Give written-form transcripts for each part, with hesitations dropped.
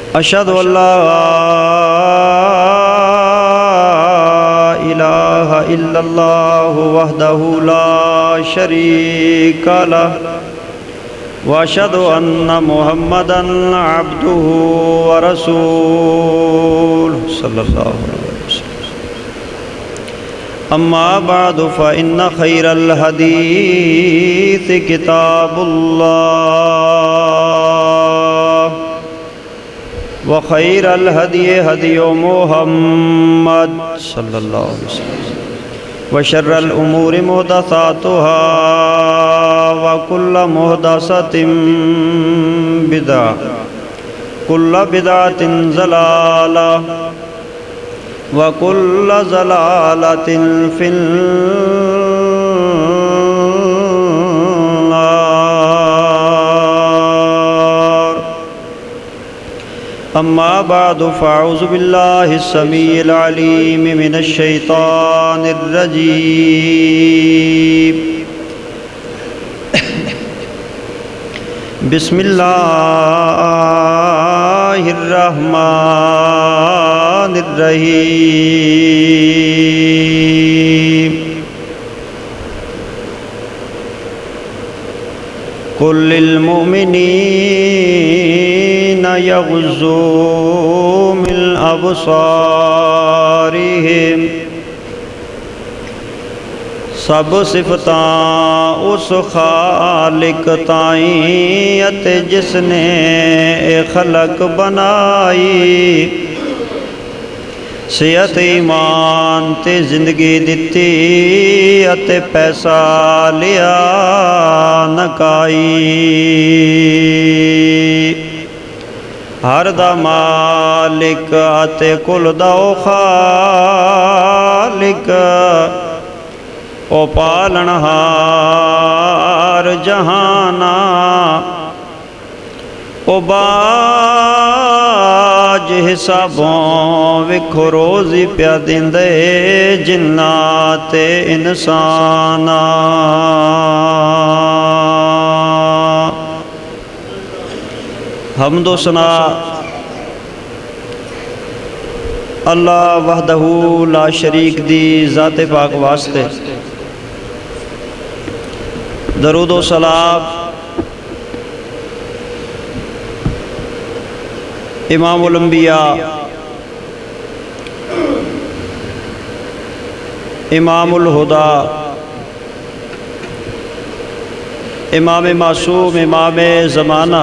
اشہد ان لا الہ الا اللہ وحدہ لا شریک لہ واشہد ان محمدا عبدہ ورسولہ صلی اللہ علیہ وسلم۔ اما بعد فإن خیر الحدیث کتاب اللہ وخیر الہدی ہدی محمد صلی اللہ علیہ وسلم وشر الامور محدثاتها وكل محدثة بدعة كل بدعة ضلالة وكل ضلالة في النار۔ اما بعد فاعوذ باللہ السمیع العلیم من الشیطان الرجیم۔ بسم اللہ الرحمن الرحیم۔ قل للمؤمنین یغضوا من ابصارہم۔ سب صفتاں اس خالق تائیں جس نے خلق بنائی، صحت ایمان تے زندگی دتی اتے پیسہ لیا نکائی۔ ہر دا مالک اتے کل دا خالق، او پالنہار جہانا، او باج حسابوں وکھو روزی پیا دیندے جنات انسانا۔ حمد و ثنا اللہ وحدہ لا شریک دی ذات پاک واسطے، درود و سلام امام الانبیاء امام الہدا امام معصوم امام زمانہ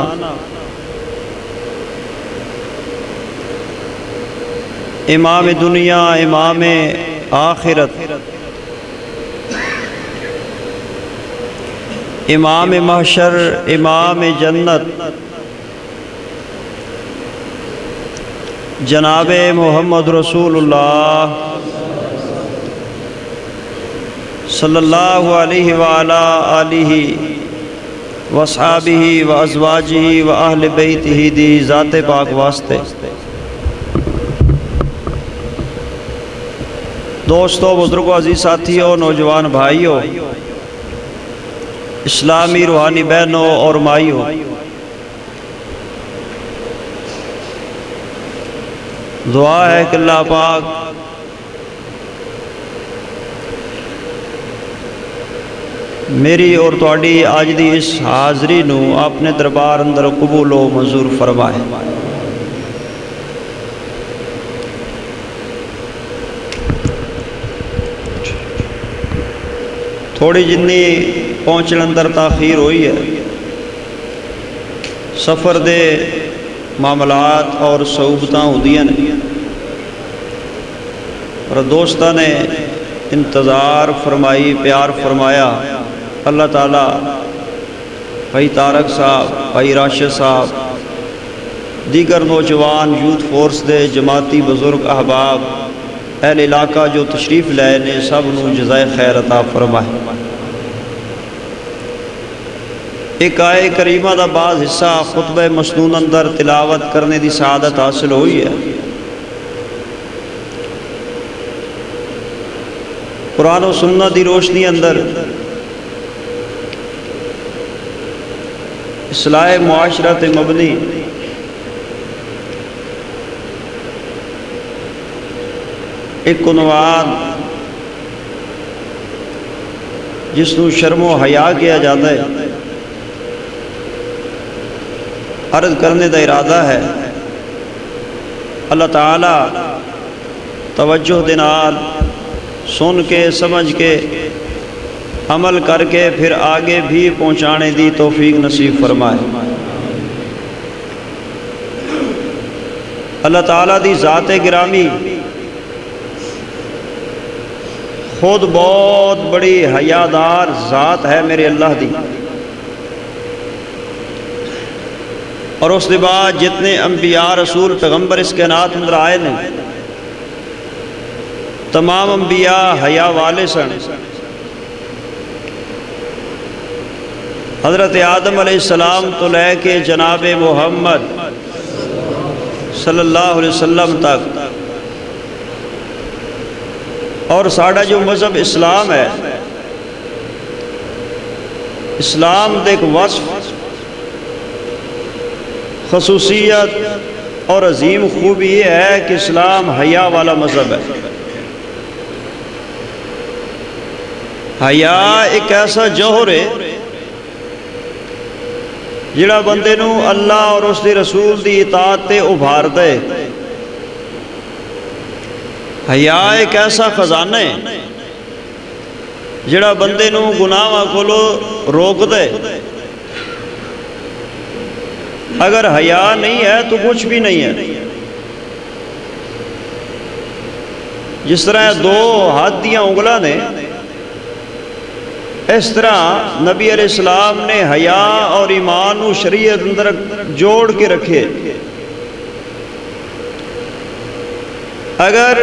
امام دنیا امام آخرت امام محشر امام جنت جناب محمد رسول اللہ صلی اللہ علیہ وآلہ آلہ وصحابہ وازواجہ واہل بیتہ دی ذات پاک واسطے۔ دوستو، بزرگوں، عزیز ساتھیوں، نوجوان بھائیوں، اسلامی روحانی بہنوں اور مائیوں، دعا ہے کہ اللہ پاک میری اور تواڈی آج دی اس حاضری نو اپنے دربار اندر قبول و منظور فرمائے۔ تھوڑی جنی پہنچن اندر تاخیر ہوئی ہے، سفر دے معاملات اور صعوبتاں ہوندیاں نے، اور دوستاں نے انتظار فرمائی، پیار فرمایا۔ اللہ تعالیٰ بھائی طارق صاحب، بھائی راشد صاحب، دیگر نوجوان یوتھ فورس دے جماعتی بزرگ احباب، اہل علاقہ جو تشریف لائے نے، سب نو جزائے خیر عطا فرمائے۔ ایک آیے کریمہ دا بعض حصہ خطبہ مسنون اندر تلاوت کرنے دی سعادت حاصل ہوئی ہے۔ قرآن و سنت دی روشنی اندر اصلاح معاشرت مبنی ایک عنوان جس کو شرم و حیا کیا جاتا ہے عرض کرنے کا ارادہ ہے۔ اللہ تعالیٰ توجہ دے نال سن کے سمجھ کے عمل کر کے پھر آگے بھی پہنچانے دی توفیق نصیب فرمائے۔ اللہ تعالیٰ دی ذات گرامی خود بہت بڑی حیادار ذات ہے میرے اللہ دی، اور اس کے بعد جتنے انبیاء رسول پیغمبر اس کائنات اندر آئے نے تمام انبیاء حیا والے سن۔ حضرت آدم علیہ السلام تو لے کے جناب محمد صلی اللہ علیہ وسلم تک، اور ساڑھا جو مذہب اسلام ہے، اسلام دے ایک وصف خصوصیت اور عظیم خوبی یہ ہے کہ اسلام حیا والا مذہب ہے۔ حیا ایک ایسا جوہر ہے جڑا بندے نو اللہ اور اس دی رسول دی اطاعت تے ابھار دے۔ حیا ایک ایسا خزانہ ہے جڑا بندے نو گناہاں کولو روک دے۔ اگر حیا نہیں ہے تو کچھ بھی نہیں ہے۔ جس طرح دو ہاتھ دیاں انگلاں نے، اس طرح نبی علیہ السلام نے حیا اور ایمان و شریعت اندر جوڑ کے رکھے۔ اگر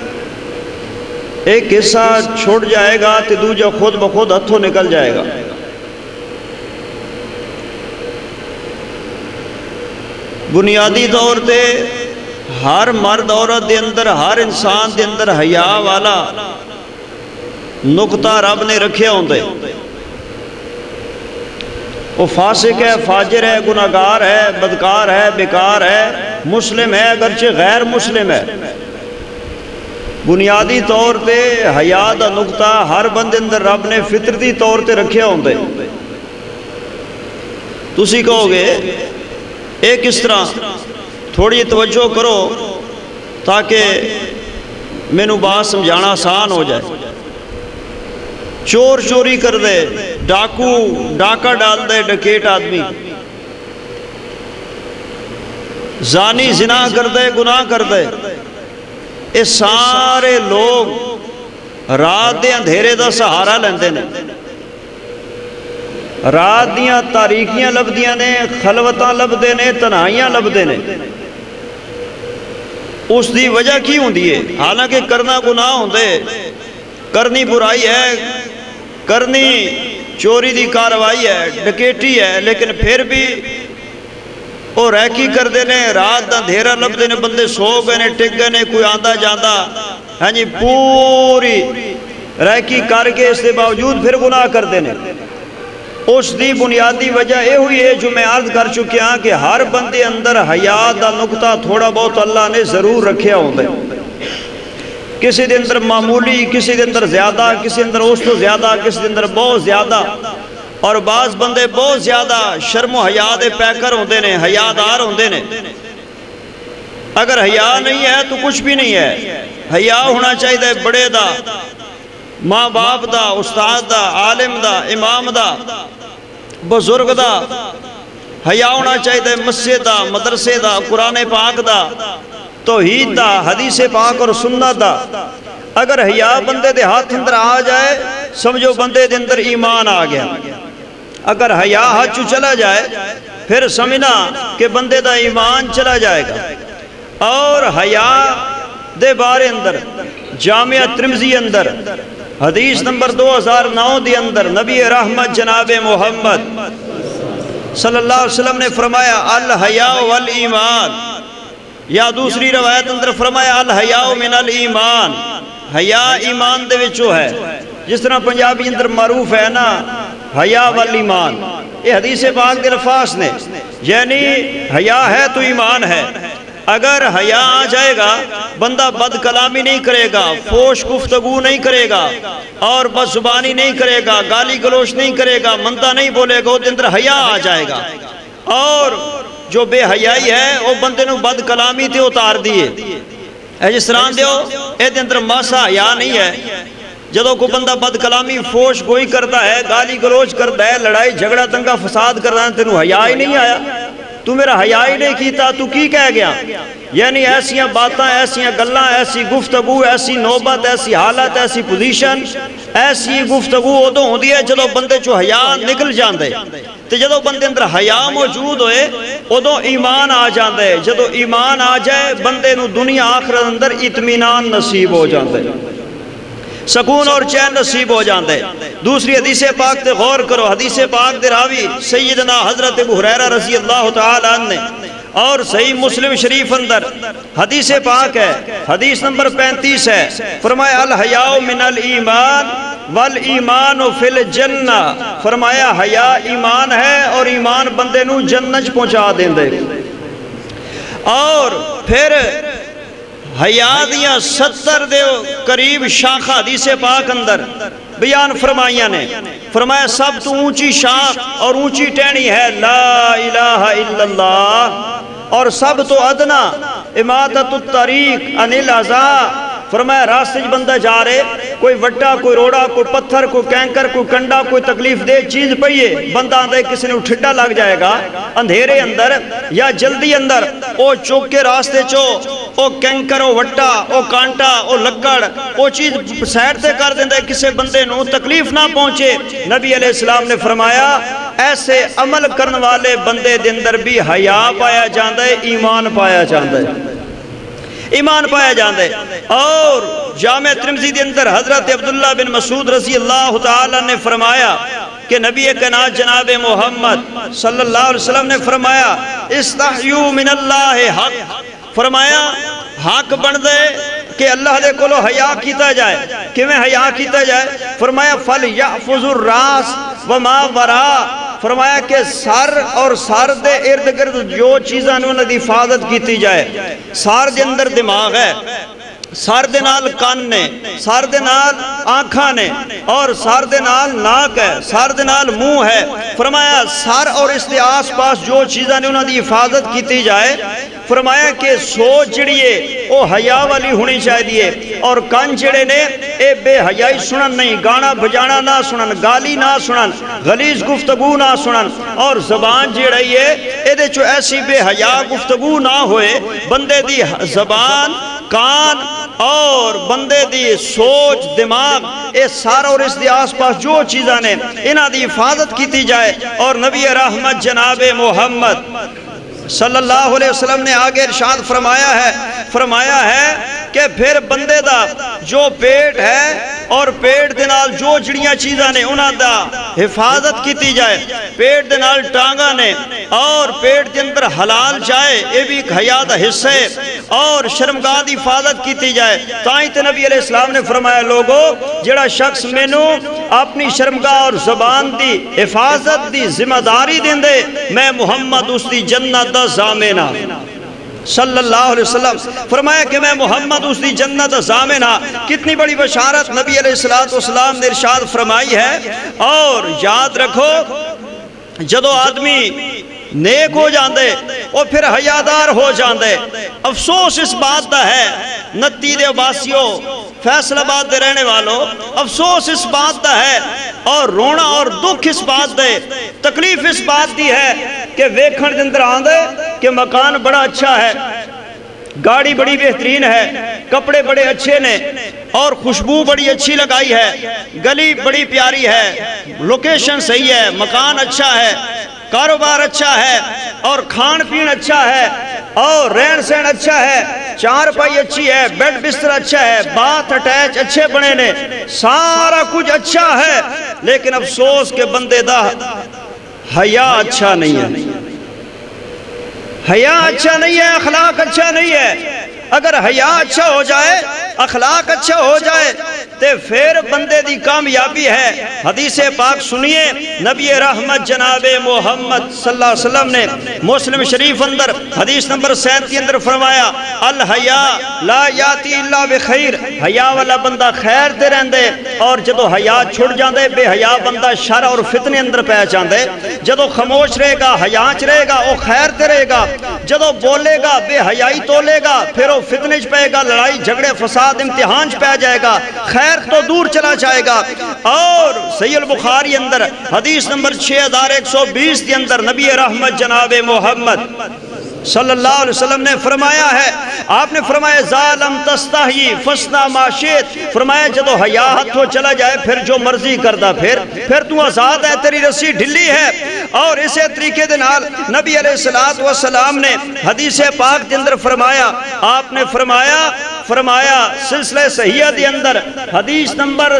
ایک حصہ چھوڑ جائے گا تو دوجا خود بخود ہتھوں نکل جائے گا۔ بنیادی طور تے ہر مرد عورت دے اندر، ہر انسان دے اندر حیا والا نقطہ رب نے رکھے ہوندے۔ وہ فاسق ہے، فاجر ہے، گناہگار ہے، بدکار ہے، بیکار ہے، مسلم ہے، اگرچہ غیر مسلم ہے، بنیادی طور تے حیا دا نقطہ ہر بندے اندر رب نے فطرتی طور تے رکھے ہوندے۔ تسی کہو گے ایک اس طرح تھوڑی توجہ کرو تاکہ مینوں بات سمجھانا آسان ہو جائے۔ چور چوری کر دے، ڈاکو ڈاکہ ڈال دے، ڈکیٹ آدمی زانی زنا کر دے، گناہ کر دے، یہ سارے لوگ رات دے اندھیرے دا سہارا لیندے نے، رات دیاں تاریکیاں لبدیاں نے، خلوتاں لبدے نے، تنہائیاں لبدے نے۔ اس دی وجہ کی ہوندی ہے؟ حالانکہ کرنا گناہ ہوندے، کرنی برائی ہے، کرنی چوری دی کاروائی ہے، ڈکیٹی ہے، لیکن پھر بھی وہ ریکی کر دینے، رات دا دھیرہ لب دینے، بندے سو گئے نے، ٹک گئے نے، کوئی آندہ جاندہ، ہاں جی پوری ریکی کر کے اس کے باوجود پھر گناہ کر دینے۔ اس دی بنیادی وجہ یہ ہوئی ہے جو میں عرض کر چکے ہاں کہ ہر بندے اندر حیا دا نقطہ تھوڑا بہت اللہ نے ضرور رکھیا ہوندے۔ کسی دے اندر معمولی، کسی دے اندر زیادہ، کسی اندر اس تو زیادہ، کسی دے اندر بہت زیادہ، اور بعض بندے بہت زیادہ شرم و حیا دے پیکر ہوندے نے، حیادار ہوندے نے۔ اگر حیا نہیں ہے تو کچھ بھی نہیں ہے۔ حیا ہونا چاہیے بڑے دا، ماں باپ دا، استاد دا، عالم دا، امام دا، بزرگ دا۔ حیا ہونا چاہیے مسجد دا، مدرسے دا، قرآن پاک دا، توحید دا، حدیث پاک اور سنت دا۔ اگر حیا بندے دے ہاتھ اندر آ جائے سمجھو بندے دے اندر ایمان آ گیا۔ اگر حیا ہاتھ چلا جائے پھر سمجھنا کہ بندے دا ایمان چلا جائے گا۔ اور حیا دے بارے اندر جامعہ ترمذی اندر حدیث نمبر 2009 دے اندر نبی رحمت جناب محمد صلی اللہ علیہ وسلم نے فرمایا الحیاء والایمان، یا دوسری روایت اندر فرمایا الحیاء من الایمان، حیا ایمان دے وچوں ہے۔ جس طرح پنجابی اندر معروف ہے نا حیا والایمان، یہ حدیث پاک کے الفاظ نے، یعنی حیا ہے تو ایمان ہے۔ اگر حیا آ جائے گا بندہ بد کلامی نہیں کرے گا، فوش گفتگو نہیں کرے گا اور بد زبانی نہیں کرے گا، گالی گلوچ نہیں کرے گا، مندہ نہیں بولے گا، اس اندر حیا آ جائے گا۔ اور جو بے حیائی ہے وہ بندے نو بد کلامی تے اتار دیے، اے جس طرح دیو اے دے اندر ماسا حیا نہیں ہے۔ جدو کو بندہ بد کلامی فوش گوئی کرتا ہے، گالی گلوچ کرتا ہے، لڑائی جھگڑا دنگا فساد کرتا ہے، تینوں حیا ہی نہیں آیا، تو میرا حیا ہی نہیں کیتا، تو کی کہہ گیا؟ یعنی ایسیاں باتاں، ایسیاں گلاں، ایسی گفتگو، ایسی نوبت، ایسی حالت، ایسی پوزیشن، ایسی گفتگو ادو ہوندی ہے جدو بندے چو حیا نکل جاندے، تو جدو بندے اندر حیا موجود ہوئے ادو ایمان آ جاندے، جدو ایمان آ جائے بندے نو دنیا آخرت اندر اطمینان نصیب ہو جاندے، سکون اور چین نصیب ہو جاندے۔ دوسری حدیث پاک تے غور کرو، حدیث پاک دے راوی سیدنا حضرت ابو ہریرہ رضی اللہ تعالی عنہ نے، اور صحیح مسلم شریف اندر حدیث پاک ہے، حدیث نمبر 35 ہے، فرمایا الحیاء من الایمان والایمان فی الجنہ، فرمایا حیا ایمان ہے اور ایمان بندے نو جنت پہنچا دیندے۔ اور پھر حیا دیاں 70 دے قریب شاخہ حدیث پاک اندر بیان فرمائیاں نے، فرمایا سب تو اونچی شاخ اور اونچی ٹہنی ہے لا الہ الا اللہ، اور سب تو ادنا اماطۃ الطریق عن الاذی، فرمایا راستے بندہ جا رہے، کوئی وٹا، کوئی روڑا، کوئی پتھر، کوئی کینکر، کوئی کنڈا، کوئی تکلیف دے چیز پئیے، بندہ آندھے کسی نے ٹھڈا لگ جائے گا اندھیرے اندر یا جلدی اندر، او چوک کے راستے چو او کینکر، او وٹا، او کانٹا، او لکڑ، او چیز سائڈ تے کر دیندے کسی بندے نو تکلیف نہ پہنچے۔ نبی علیہ السلام نے فرمایا ایسے عمل کرنے والے بندے دے اندر بھی حیا پایا جاندے، ایمان پایا جاندے، ایمان پایا جاندے۔ اور جامع ترمذی دے اندر حضرت عبداللہ بن مسعود رضی اللہ تعالیٰ نے فرمایا کہ نبی کائنات جناب محمد صلی اللہ علیہ وسلم نے فرمایا استحیوا من اللہ حق، فرمایا حق بن دے کہ اللہ دے کولو حیا کیتا جائے، کہ میں حیا کیتا جائے، فرمایا فَلْيَحْفُظُ الرَّاسِ وَمَا وَرَا، فرمایا کہ سر اور سر دے ارد گرد جو چیزاں نے انہوں نے حفاظت کیتی جائے، سر دے اندر دماغ ہے، سر دے نال کان نے، سر دے نال آنکھاں نے، اور سر دے نال ناک ہے، سر دے نال منہ ہے، فرمایا سر اور اس دے آس پاس جو چیزاں نے انہوں نے حفاظت کیتی جائے، فرمایا کہ سوچ جڑیے او حیا والی ہونی چاہیے، اور کان جڑے نے اے بے حیائی سنن نہیں، گانا بجانا نہ سنن، گالی نہ سنن، غلیظ گفتگو نہ سنن، اور زبان جڑی ہے اے دے چو ایسی بے حیا گفتگو نہ ہوئے، بندے دی زبان، کان اور بندے دی سوچ، دماغ، اے سارا اور اس دی آس پاس جو چیزاں نے انہاں دی حفاظت کیتی جائے۔ اور نبی رحمت جناب محمد صلی اللہ علیہ وسلم نے آگے ارشاد فرمایا ہے کہ پھر بندے دا جو پیٹ ہے اور پیٹ دے نال جو جڑیاں چیزاں نے انہاں دا حفاظت کیتی جائے، پیٹ دے نال ٹانگاں نے، اور پیٹ دے اندر حلال جائے، یہ بھی ایک حیا دا حصہ ہے، اور شرمگاہ دی حفاظت کیتی جائے۔ تائیں تے نبی علیہ السلام نے فرمایا لوگو جڑا شخص مینوں اپنی شرمگاہ اور زبان دی حفاظت دی ذمہ داری دین دے، میں محمد اس دی جنت دا ضامنہ، صلی اللہ علیہ وسلم فرمایا کہ میں محمد اس دی جنت ضامنہ۔ کتنی بڑی بشارت نبی علیہ السلام نے ارشاد فرمائی ہے۔ اور یاد رکھو جدو آدمی نیک ہو جاندے اور پھر حیادار ہو جاندے، افسوس اس بات دا ہے نتی دے باسیوں، فیصل آباد دے رہنے والوں، افسوس اس بات دا ہے اور رونا اور دکھ اس بات دے، تکلیف اس بات دی ہے کہ ویکھن دے اندر آندے کہ مکان بڑا اچھا ہے، گاڑی بڑی بہترین ہے، کپڑے بڑے اچھے نے، اور خوشبو بڑی اچھی لگائی ہے، گلی بڑی پیاری ہے، لوکیشن صحیح ہے، مکان اچھا ہے، کاروبار اچھا ہے، اور کھان پین اچھا ہے، اور رہن سہن اچھا ہے، چار پائی اچھی ہے، بیڈ بستر اچھا ہے، باتھ اٹیچ اچھے بنے نے، سارا کچھ اچھا ہے، لیکن افسوس کہ بندے دا حیا اچھا نہیں ہے، حیا اچھا نہیں ہے، اخلاق اچھا نہیں ہے۔ اگر حیا اچھا ہو جائے، اخلاق اچھا ہو جائے، تے پھر بندے دی کامیابی ہے۔ حدیث پاک سنیے، نبی رحمت جناب محمد صلی اللہ علیہ وسلم نے مسلم شریف اندر حدیث نمبر 37 اندر فرمایا، الحیاء لا یاتی الا بخیر، حیا والا بندہ خیر تے رہندے، اور جدو حیا چھڑ جاندے بے حیا بندہ شر اور فتنے اندر پہ جاندے۔ جدو خاموش رہے گا، حیا چ رہے گا، وہ خیر تے رہے گا۔ جدو بولے گا، بے حیائی تولے گا، پھر وہ فتنے چ پائے گا، لڑائی جھگڑے فساد امتحان چ پہ جائے گا، خیر تو دور چلا جائے گا۔ اور صحیح البخاری اندر حدیث نمبر 6120 کے اندر نبی رحمت جناب محمد صلی اللہ علیہ وسلم نے فرمایا ہے، آپ نے فرمایا ظالم تستحی فصنا ما شئت، فرمایا جدو حیا ہتھوں چلا جائے پھر جو مرضی کردہ، پھر تو آزاد ہے، تیری رسی ڈھلی ہے۔ اور اسی طریقے دے نال نبی علیہ السلام نے حدیث پاک کے اندر فرمایا، آپ نے فرمایا سلسلہ صحیحہ دے اندر حدیث نمبر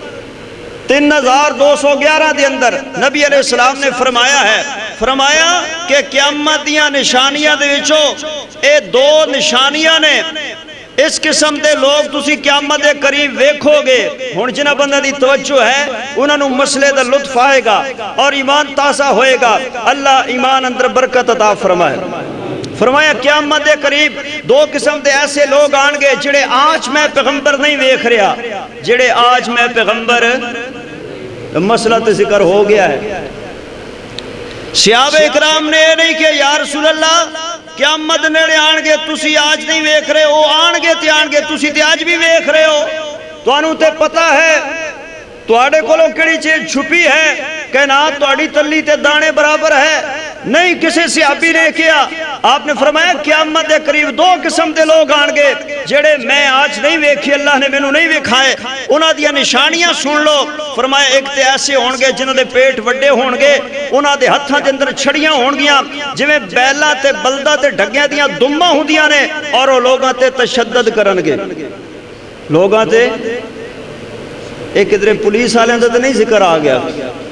3211 دے اندر نبی علیہ السلام نے فرمایا کہ قیامت دیاں نشانیاں دے وچوں اے دو نشانیاں نے، اس قسم دے لوگ تسی قیامت دے قریب ویکھو گے۔ ہن جنہ بندہ دی توجہ ہے انہاں نوں مسئلے دا لطف آئے گا اور ایمان تازہ ہوئے گا، اللہ ایمان اندر برکت عطا فرمائے۔ فرمایا قیامت دے قریب دو قسم دے ایسے لوگ آن گے جڑے آج میں پیغمبر نہیں ویکھ رہا، جڑے آج میں پیغمبر، مسئلہ تے ذکر ہو گیا ہے۔ صحابہ اکرام نے نہیں کہ یا رسول اللہ قیامت نیڑے آن گے تسی آج نہیں ویکھ رہے ہو، آن گے تسی تے آج بھی ویکھ رہے ہو، تو انہوں تے پتہ ہے تواڈے کولوں کیڑی چیز چھپی ہے، کائنات تواڈی تلی تے دانے برابر ہے نہیں۔ کسی صحابی نے کیا، آپ نے فرمایا قیامت دے قریب دو قسم دے لوگ آن گے جڑے میں آج نہیں ویکھی، اللہ نے مینوں نہیں ویکھائے، انہاں دیاں نشانیاں سن لو۔ فرمایا ایک تے ایسے ہون گے جنہاں دے پیٹ وڈے ہون گے، انہاں دے ہتھاں دے اندر چھڑیاں ہون گیاں جویں بیلاں تے بلداں تے ڈگیاں دیاں دماں ہوندیاں نے، اور وہ لوگاں تے تشدد کرن گے، لوگاں تے ایک ادھر پولیس والے تے نہیں ذکر آ گیا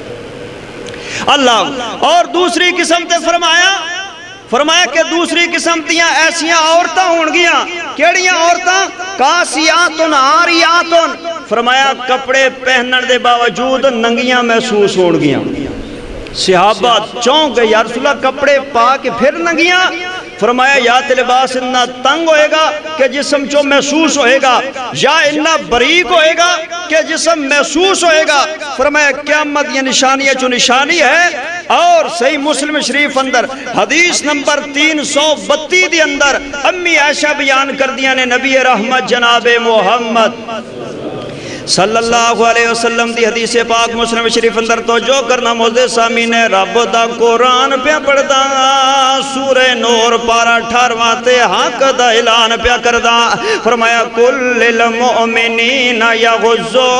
اللہ۔ اور دوسری قسم تے فرمایا کہ دوسری قسم دیاں ایسیاں عورتاں ہون گیاں، کیڑیاں عورتاں؟ کاسیاتن عاریاتن، فرمایا کپڑے پہنن دے باوجود ننگیاں محسوس ہون گیاں۔ صحابہ چونک گئے، یا رسول اللہ کپڑے پا کے پھر ننگیاں؟ فرمایا یا تے لباس اتنا تنگ ہوئے گا کہ جسم جو محسوس ہوئے گا، یا اتنا باریک ہوئے گا کہ جسم محسوس ہوئے گا۔ فرمایا قیامت یہ نشانی ہے جو نشانی ہے۔ اور صحیح مسلم شریف اندر حدیث نمبر 332 دی اندر امی عائشہ بیان کر دیا نے نبی رحمت جناب محمد صلی اللہ علیہ وسلم دی حدیث پاک مسلم شریف اندر تو جو کرنا موزے سامین رب دا قرآن پہ پڑھدا، سورہ نور پارا 18واں تے حق دا اعلان پہ کردا۔ فرمایا کل المؤمنین یغضوا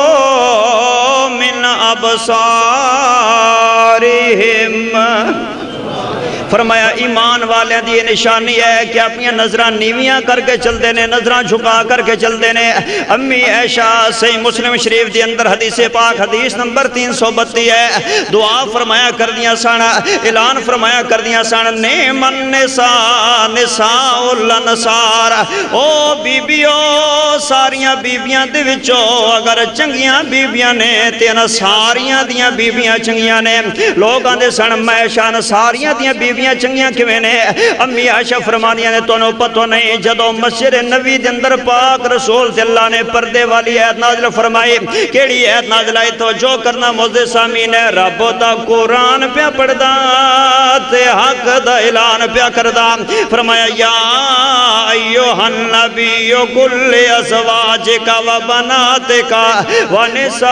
من ابصارہم، فرمایا ایمان والے دی نشانی ہے کہ اپنی نظران نیویاں کر کے چل دینے، نظران جھکا کر کے چل دینے۔ امی عائشہ صحیح مسلم شریف دی اندر حدیث پاک حدیث نمبر 332 ہے، دعا فرمایا کر دیا سانا، اعلان فرمایا کر دیا سانا، نعم النساء نساء الانصار، او بیبیو ساریاں بیبیاں دے وچوں اگر چنگیاں بیبیاں نے تینا ساریاں دیاں بیبیاں چنگیاں نے۔ لوگاں دے سن میں شان ساریاں دیاں بیبیاں چنگیاں کیویں نے؟ امی عائشہ فرمانیاں نے تو پتہ نہیں جدوں مسجد نبی دے اندر پاک رسول دے اللہ نے پردے والی آیت نازل فرمائی، کیڑی آیت نازل آئی؟ توجہ کرنا موزے سامین رب دا قرآن پہ پڑھدا تے حق دا اعلان پہ کردا۔ فرمایا یا ایھا النبی کل ازواجک و بناتک و نساء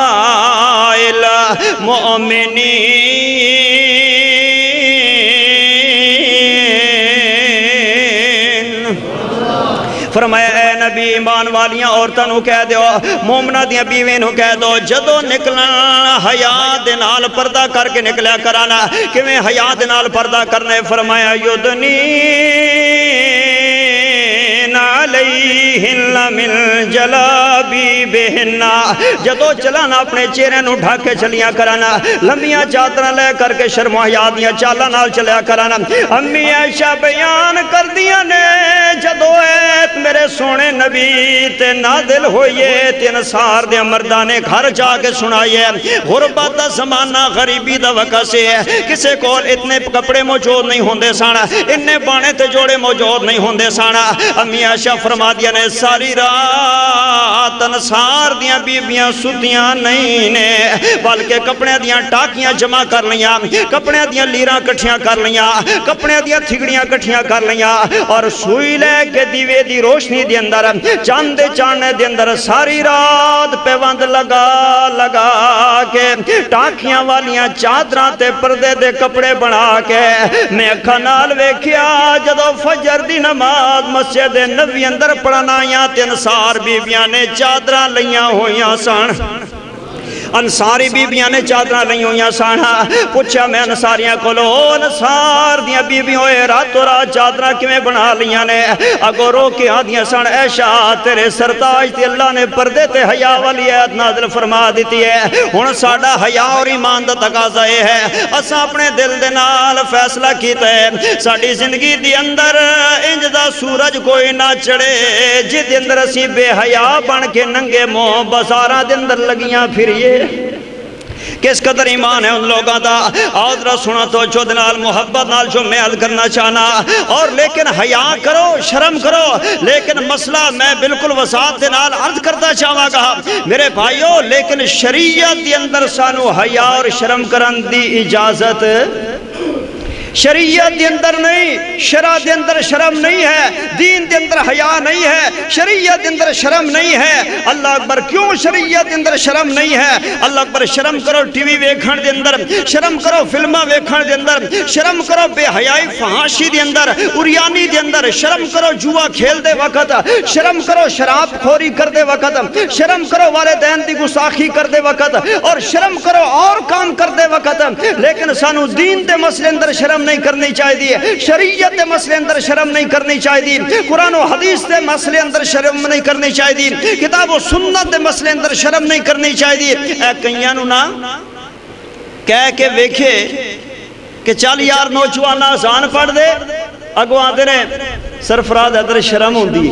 المؤمنین، فرمایا اے نبی ایمان والیاں عورتاں نو کہہ دیو، مومنہ دیاں بیویں نو کہہ دو جدو نکلنا حیا دے نال پردہ کر کے نکلیا کرانا۔ کیویں حیا دے نال پردہ کرنے؟ فرمایا یدنین علیہن من جلابیبہن جدو چلانا اپنے چہرے نو ڈھک کے چلیاں کرانا لمبیاں چادراں لے کر کے شرم و حیا دیاں چالاں نال چلیا کرانا امی عائشہ بیان کر دیاں نے جدو ایت میرے سونے نبی تے نازل ہوئیے تے انصار دے مردانے گھر جا کے سنائیے غربت دا زمانہ غریبی دا وقت سے ہے کسے کول اتنے کپڑے موجود نہیں ہوندے سانا انہیں بانے تے جوڑے موجود نہیں ہوندے سانا امی عائشہ فرما دیا نے ساری رات انصار دیاں بیبیاں ستیاں نہیں نے بلکہ کپڑے دیاں ٹاکیاں جمع کر لیاں کپڑے دیاں لیراں کٹھیاں کر لیاں کپڑے دیاں تھگڑیاں کٹھیاں کر لیاں اور سوئی لے کے دیوے دی روشنی دی اندر چاندے چاندے دی اندر ساری رات پیوند لگا کے ٹاکیاں والیاں چادراں تے پردے دے کپڑے بنا کے میں اکھا نال ویکھیا جدو فجر دی نماز مسجد نبوی اندر پڑھنا یا تے انصار بیبیاں نے چادراں لیاں ہویاں سان انصاری بیبیاں نے چادراں لئی ہویاں سانا پوچھا میں انصاریاں کو لو انصار دیاں بیبیاں ہوئے رات و رات چادراں کیویں بنا لیاں نے اگو رو کے آدیاں سان عائشہ تیرے سرتاج تے اللہ نے پردے تے حیا والی آیت نازل فرما دیتی ہے ہن ساڈا حیا اور ایمان دا تقاضا اے ہے اساں اپنے دل دے نال فیصلہ کیتا ہے ساڈی زندگی دی اندر انج دا سورج کوئی نہ چڑھے جے دے اندر اسی بے حیا بن کے ننگے منہ بازاراں دے اندر لگیاں پھریے کس قدر ایمان ہے ان لوگاں دا آدھرہ سنا تو جو دنال محبت نال جو میں عرض کرنا چاہنا اور لیکن حیا کرو شرم کرو لیکن مسئلہ میں بالکل وضاحت دنال عرض کرتا چاہوا گا میرے بھائیو لیکن شریعت دی اندر سانو حیا اور شرم کرن دی اجازت شریعت دے اندر نہیں شرع دے اندر شرم نہیں ہے دین دے اندر حیا نہیں ہے شریعت دے اندر شرم نہیں ہے اللہ اکبر کیوں شریعت دے اندر شرم نہیں ہے اللہ اکبر شرم کرو ٹی وی ویکھن دے اندر شرم کرو فلمہ ویکھن دے اندر شرم کرو بے حیائی فحاشی دے اندر اریانی دے اندر شرم کرو جوا کھیل دے وقت شرم کرو شراب خوری کر دے وقت شرم کرو والدین دی گستاخی کر دے وقت اور شرم کرو اور کام کر دے وقت لیکن سانو دین دے مسئلے اندر شرم نہیں کرنی چاہیے شریعت دے مسئلے اندر شرم نہیں کرنی چاہیے قرآن و حدیث دے مسئلے اندر شرم نہیں کرنی چاہیے کتاب و سنت دے مسئلے اندر شرم نہیں کرنی چاہیے اے کئیانو نا کہہ کے ویکھے کہ چل یار نوجوان آزان پڑھ دے اگو آدھے نے سرفراز ادھر شرم ہوندی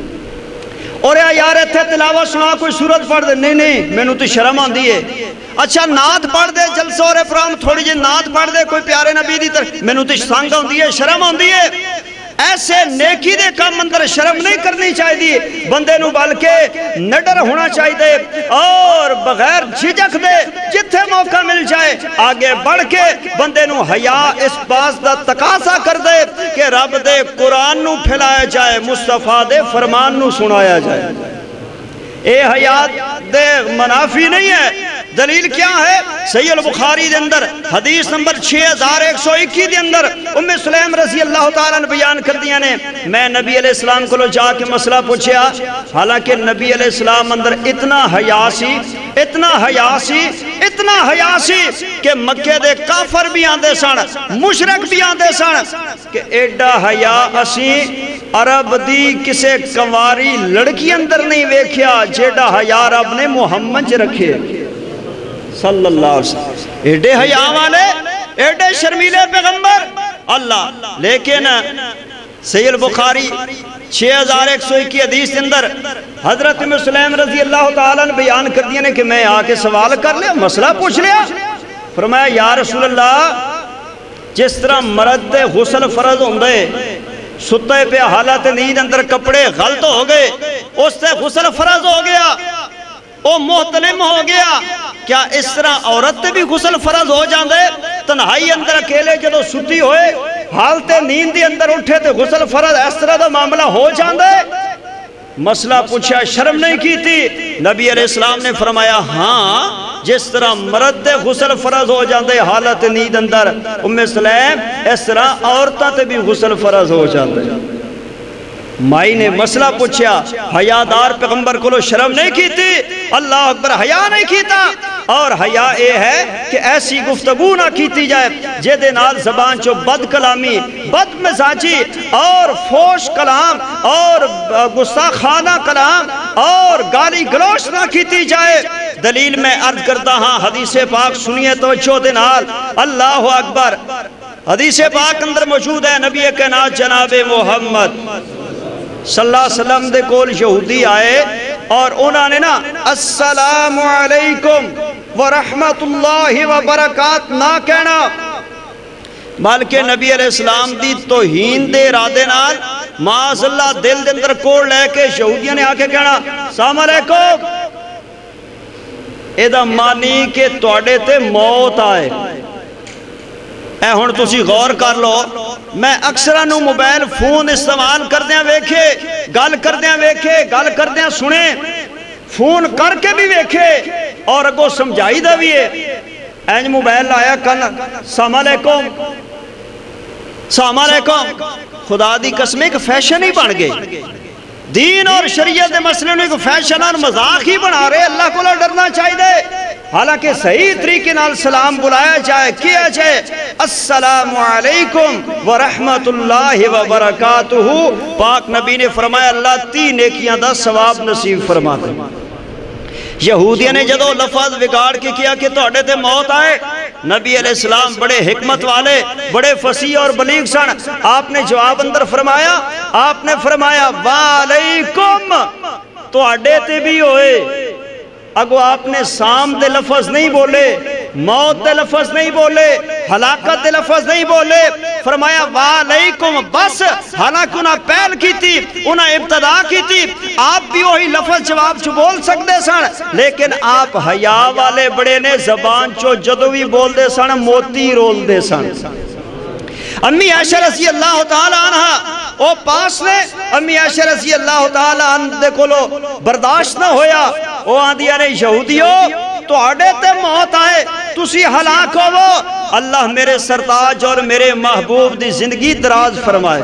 اور یار ایتھے تلاوت سنا کوئی سورت پڑھ دے نہیں میں نو تو شرم آندی ہے اچھا نعت پڑھ دے جلسہ اور پروگرام تھوڑی جی نعت پڑھ دے کوئی پیارے نبی دی طرف میں نو تو سانگ ہوندی ہے شرم ہوندی ہے ایسے نیکی دے کام اندر شرم نہیں کرنی چاہیے بندے نو بلکہ نڈر ہونا چاہیے اور بغیر جھجک دے جتھے موقع مل جائے آگے بڑھ کے بندے نو حیا اس باز دا تقاضا کر دے کہ رب دے قرآن نو پھیلایا جائے مصطفیٰ دے فرمان نو سنایا جائے اے حیات دے منافی نہیں ہے دلیل کیا ہے صحیح البخاری دے اندر حدیث نمبر 6121 دے اندر ام سلیم رضی اللہ تعالیٰ نے بیان کر دیا نے میں نبی علیہ السلام کو لو جا کے مسئلہ پوچھیا حالانکہ نبی علیہ السلام اندر اتنا حیاسی کہ مکہ دے کافر بھی آندے سن مشرک بھی آندے سن کہ ایڈا حیا اسی عرب دی کسے کنواری لڑکی اندر نہیں ویکھیا جیڈا حیا رب نے محمد چ رکھے صلی اللہ علیہ وسلم ایڈے حیا والے ایڈے شرمیلے پیغمبر اللہ لیکن صحیح البخاری 6121 حدیث کے اندر حضرت مسلم رضی اللہ تعالیٰ نے بیان کر دیا نے کہ میں آ کے سوال کر لیا مسئلہ پوچھ لیا فرمایا یا رسول اللہ جس طرح مرد دے غسل فرض ہوندے ستے پہ حالت نیند اندر کپڑے غلط ہو گئے اس سے غسل فرض ہو گیا وہ محتلم ہو گیا کیا اس طرح عورت تے بھی غسل فرض ہو جاندے تنہائی اندر اکیلے جدو ستی ہوئے حالت نیند دی اندر اٹھے تے غسل فرض اس طرح دا معاملہ ہو جاندے مسئلہ پوچھا شرم نہیں کی تھی نبی علیہ السلام نے فرمایا ہاں جس طرح مرد دے غسل فرض ہو جاندے حالت نیند اندر ام سلیم اس طرح عورتاں تے بھی غسل فرض ہو جاندے مائی نے مسئلہ پوچھا حیادار پیغمبر کو لو شرم نہیں کی تھی اللہ اکبر حیا نہیں کیتا اور حیا اے ہے کہ ایسی گفتگو نہ کیتی جائے جے دے نال زبان چو بد کلامی بد مزاجی اور فوش کلام اور گستاخانہ کلام اور گالی گلوچ نہ کیتی جائے۔ دلیل میں عرض کرتا ہاں، حدیث پاک سنیے توجہ دے نال، اللہ اکبر۔ حدیث پاک اندر موجود ہے، نبی کائنات جناب محمد صلی اللہ علیہ وسلم دے کول یہودی آئے اور انہوں نے نا السلام علیکم ورحمت اللہ وبرکاتہ نہ کہنا، بلکہ نبی علیہ السلام دی توہین دے ارادے نال معاذ اللہ دل دے اندر کوڑ لے کے یہودیاں نے آ کے کہنا السلام علیکم، ایدہ مانی کہ تواڈے تے موت آئے۔ اے ہن تسی غور کر لو، میں اکثر نو موبائل فون استعمال کردیاں ویکھے، گل کردیاں ویکھے، گل کردیاں سنے، فون کر کے بھی ویکھے اور اگو سمجھائی دا بھی ہے، اینج موبائل لایا کن السلام علیکم السلام علیکم، خدا دی قسم ایک فیشن ہی بن گئے، دین اور شریعت مسئلے نے ایک فیشن اور مذاق ہی بنا رہے۔ اللہ کو ڈرنا چاہیے، حالانکہ صحیح طریقے نال سلام بلایا جائے، کیا جائے السلام علیکم ورحمت اللہ وبرکاتہ۔ پاک نبی نے فرمایا اللہ 3 نیکیاں دا ثواب نصیب فرما دے۔ یہودیہ نے جدو لفظ بگاڑ کے کیا کہ توڑے تے موت آئے، نبی علیہ السلام بڑے حکمت والے، بڑے فصیح اور بلیغ سن، آپ نے جواب اندر فرمایا، آپ نے فرمایا وعلیکم توڑے تے بھی ہوئے۔ اگو آپ نے سام دے لفظ نہیں بولے، موت دے لفظ نہیں بولے، ہلاکت دے لفظ نہیں بولے، فرمایا وعلیکم بس۔ حالانکہ انہاں پہل کی تھی، انہاں ابتدا کی تھی، آپ بھی وہی لفظ جواب چو بول سکتے سن، لیکن آپ حیا والے بڑے نے زبان چو جدو بھی بول دے سن موتی رول دے سن۔ امی عائشہ رضی اللہ تعالیٰ عنہ او پاس نے، امی عائشہ رضی اللہ تعالیٰ عنہ دے کولو برداشت نہ ہویا، او آندیا نے یہودیو تو آڑے تے موت آئے، تسی ہلاک ہو وہ، اللہ میرے سرتاج اور میرے محبوب دی زندگی دراز فرمائے،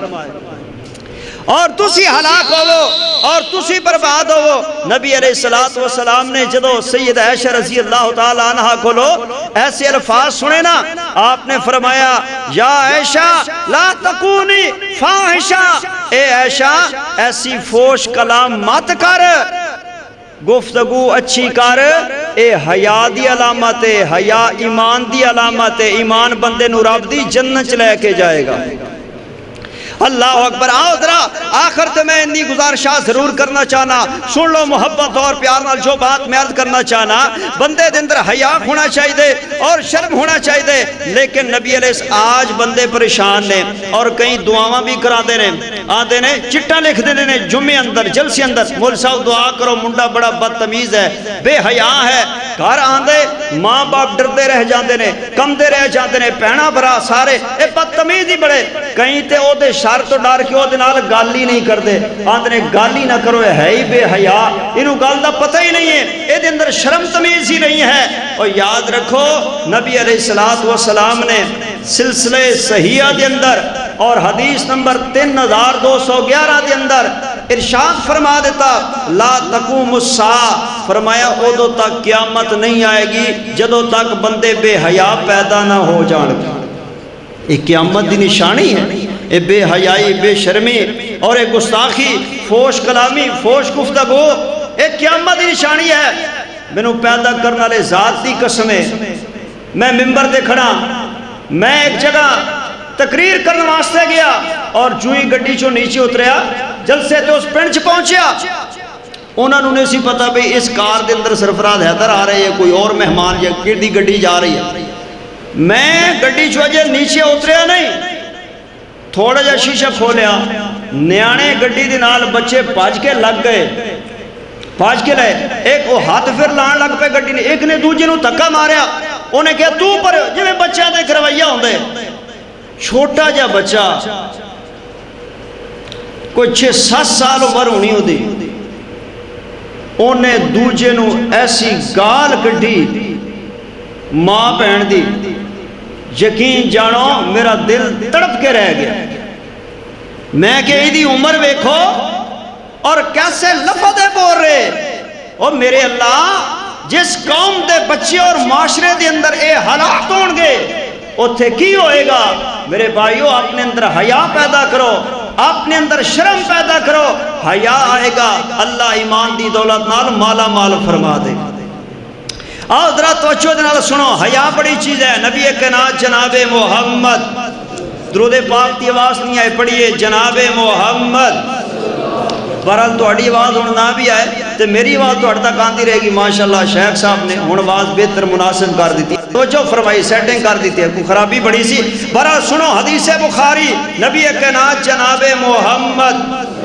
اور تسی ہلاک ہو وہ اور تسی برباد ہو وہ۔ نبی علیہ السلام نے جدو سید عائشہ رضی اللہ تعالیٰ عنہ کو لو ایسے الفاظ سنے نا، آپ نے فرمایا یا عائشہ لا تکونی فاحشہ، اے عائشہ ایسی فوش کلام مت کر، گفتگو اچھی کر، اے حیا دی علامت ہے، حیا ایمان دی علامت ہے، ایمان بندے نو رب دی جنت لے کے جائے گا۔ اللہ اکبر۔ آؤ ذرا آخر تے میں انی گزارشات ضرور کرنا چاہنا، سن لو محبت اور پیار نال جو بات میں عرض کرنا چاہنا، بندے دے اندر حیا ہونا چاہیے اور شرم ہونا چاہیے، لیکن نبی علیہ آج بندے پریشان نے اور کئی دعاواں بھی کرا دے نے، آدھے نے چٹا لکھ دے نے جمعے اندر جلسے اندر، مول صاحب دعا کرو منڈا بڑا بدتمیز ہے، بے حیا ہے، گھر آندے ماں باپ ڈردے رہ جاندے نے، کمدے رہ جاندے نے، پہنا بھرا سارے اے بدتمیز ہی بڑے، کہیں تے او دے شر تو ڈر کے او دے نال گالی نہیں کر دے، آندے نے گالی نہ کرو ہے ہی بے حیا، انہوں گال دا پتہ ہی نہیں ہے، اے دے اندر شرم تمیز ہی نہیں ہے۔ اور یاد رکھو نبی علیہ السلام نے سلسلے صحیحہ دے اندر اور حدیث نمبر 3211 دے اندر ارشاد فرما دیتا لا تقوم الساعہ، فرمایا اودو تک قیامت نہیں آئے گی جدو تک بندے بے حیا پیدا نہ ہو جان گے۔ ایک قیامت دی نشانی ہے، اے بے حیائی، بے شرمی اور اے گستاخی، فوش کلامی، فوش گفتگو ایک قیامت دی نشانی ہے۔ مینوں پیدا کرنے والے ذات دی قسم ہے، میں ممبر دے کھڑا، میں ایک جگہ تقریر کرنے واسطے گیا اور جو ہی گڈی چو نیچے اتریا جلسے تو اس پنڈ چ پہنچیا، انہوں نے سی پتا بھی اس کار دے اندر سرفراز حیدر آ رہے ہیں، کوئی اور مہمان یا کردی گڈی جا رہی ہے۔ میں گڈی چو اجے نیچے اتریا نہیں، تھوڑا جا شیشہ کھولیا، نیانے گڈی دے نال بچے پاج کے لگ گئے، پاج کے لئے ایک وہ ہاتھ پھر لان لگ پہ گڈی نے، ایک نے دوجے نو تکا ماریا، انہیں کہا تو پر جو میں بچہ دیکھ رویہ ہوں دے، چھوٹا جا بچہ کوئی 6-7 سال عمر ہونی ہو دی، انہیں دوجے نو ایسی گال گڈی ماں پہن دی، یقین جانو میرا دل تڑپ کے رہ گیا۔ میں کہ ایدی عمر ویکھو اور کیسے لفظ بول رہے، اور میرے اللہ جس قوم دے بچے اور معاشرے دے اندر اے حالات ہون گے اتھے کی ہوئے گا؟ میرے بھائیو اپنے اندر حیا پیدا کرو، اپنے اندر شرم پیدا کرو، حیا آئے گا، اللہ ایمان دی دولت نال مالا مال فرما دے گا۔ آؤ ذرا توجہ دے نال سنو، حیا بڑی چیز ہے۔ نبی کائنات جناب محمد، درود پاک دی آواز نہیں آئے، پڑھیے جناب محمد۔ بہرحال تہاڈی آواز ہن نہ بھی آئے تے میری آواز تہاڈے تک آندی رہے گی۔ ماشاءاللہ شیخ صاحب نے ہن آواز بہتر مناسب کر دیتی، توجہ فرمائی، سیٹنگ کر دیتی ہے، کوئی خرابی بڑی سی۔ بہرحال سنو، حدیث بخاری، نبی کائنات جناب محمد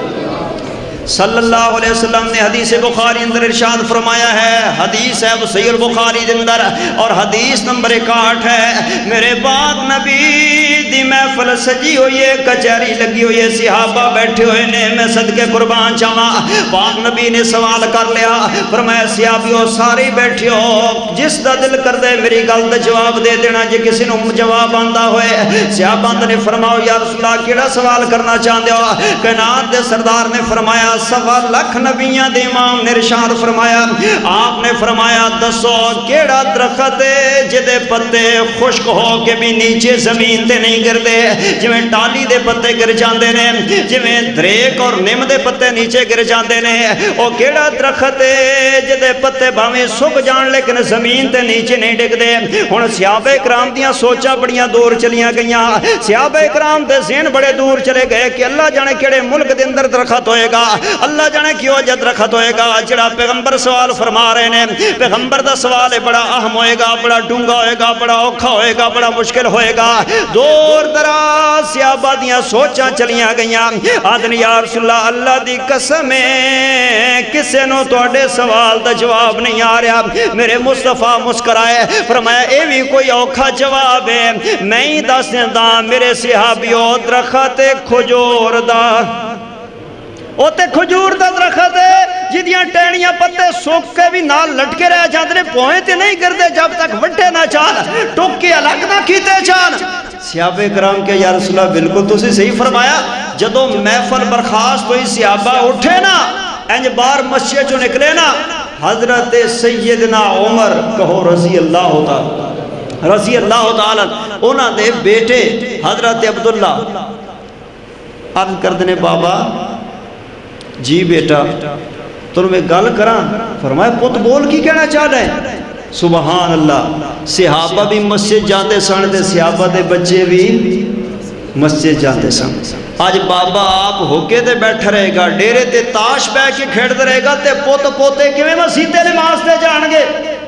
صلی اللہ علیہ وسلم نے حدیث بخاری اندر ارشاد فرمایا ہے، حدیث ہے وہ صحیح البخاری اندر اور حدیث نمبر 61 ہے، میرے پاک نبی دی محفل سجی ہوئی ہے، کچہری لگی ہوئی ہے، صحابہ بیٹھے ہوئے نے، میں صدقے قربان چاہواں۔ پاک نبی نے سوال کر لیا، فرمایا صحابیو سارے بیٹھے ہو، جس دا دل کر دے میری گل دا جواب دے دینا، جے کسی نو جواب آندا ہوئے۔ صحابہ نے فرمایا یا رسول اللہ کیڑا سوال کرنا چاہندے ہو؟ کائنات دے سردار نے فرمایا 1.25 لاکھ نبیاں دے امام نے ارشاد فرمایا، آپ نے فرمایا دسو کیڑا درخت ہے جدے پتے خشک ہو کے بھی نیچے زمین تے نہیں گردے، جویں ٹالی دے پتے گر جاندے نے، جویں دریک اور نم دے پتے نیچے گر جاندے نے، او کیڑا درخت ہے جدے پتے بھاویں سک جان لیکن زمین تے نیچے نہیں ڈگ دے۔ ہن صحابہ کرام دیاں سوچاں بڑیاں دور چلیاں گئیاں، صحابہ کرام دے ذہن بڑے دور چلے گئے کہ اللہ جانے کیڑے ملک دے اندر درخت ہوئے گا، اللہ جانے کیوں جد رکھت ہوئے گا، جڑا پیغمبر سوال فرما رہے ہیں، پیغمبر دا سوال بڑا اہم ہوئے گا، بڑا ڈونگا ہوئے گا، بڑا اوکھا ہوئے گا، بڑا مشکل ہوئے گا۔ دور دراز صحابہ دیاں سوچاں چلیاں گئیاں، آدن یا رسول اللہ اللہ دی قسم ہے کسے نو توڑے سوال دا جواب نہیں آ رہا۔ میرے مصطفیٰ مسکرائے، فرمایا اے بھی کوئی اوکھا جواب ہے، میں ہی دس دا میرے صحابیوں درخت کھجور دا، او تے کھجور دا درخت ہے جدیاں ٹہنیاں پتے سوک کے بھی نال لٹکے رہ جاندے، پوئیں تے نہیں کردے جب تک وٹے نہ چان، ٹک کے الگ نہ کیتے چان۔ صحابہ کرام کے یا رسول اللہ بالکل تو صحیح فرمایا، جدو محفل برخاست ہوئی صحابہ اٹھے نا، انج بار مسجد جو نکلے نا، حضرت سیدنا عمر کہو رضی اللہ تعالیٰ انہاں دے بیٹے حضرت عبداللہ عرض کر دینے بابا جی بیٹا تر میں گل کران، فرمایا پت بول کی کہنا چاہ رہے ہیں؟ سبحان اللہ، صحابہ بھی مسجد جاندے سن تے صحابہ دے بچے بھی مسجد جاندے سن۔ آج بابا آپ ہوکے دے بیٹھا رہے گا، ڈیرے تے تاش بے کے کھیڑ دے رہے گا تے پوت پوتے کیویں مسجد نماز تے جان گے؟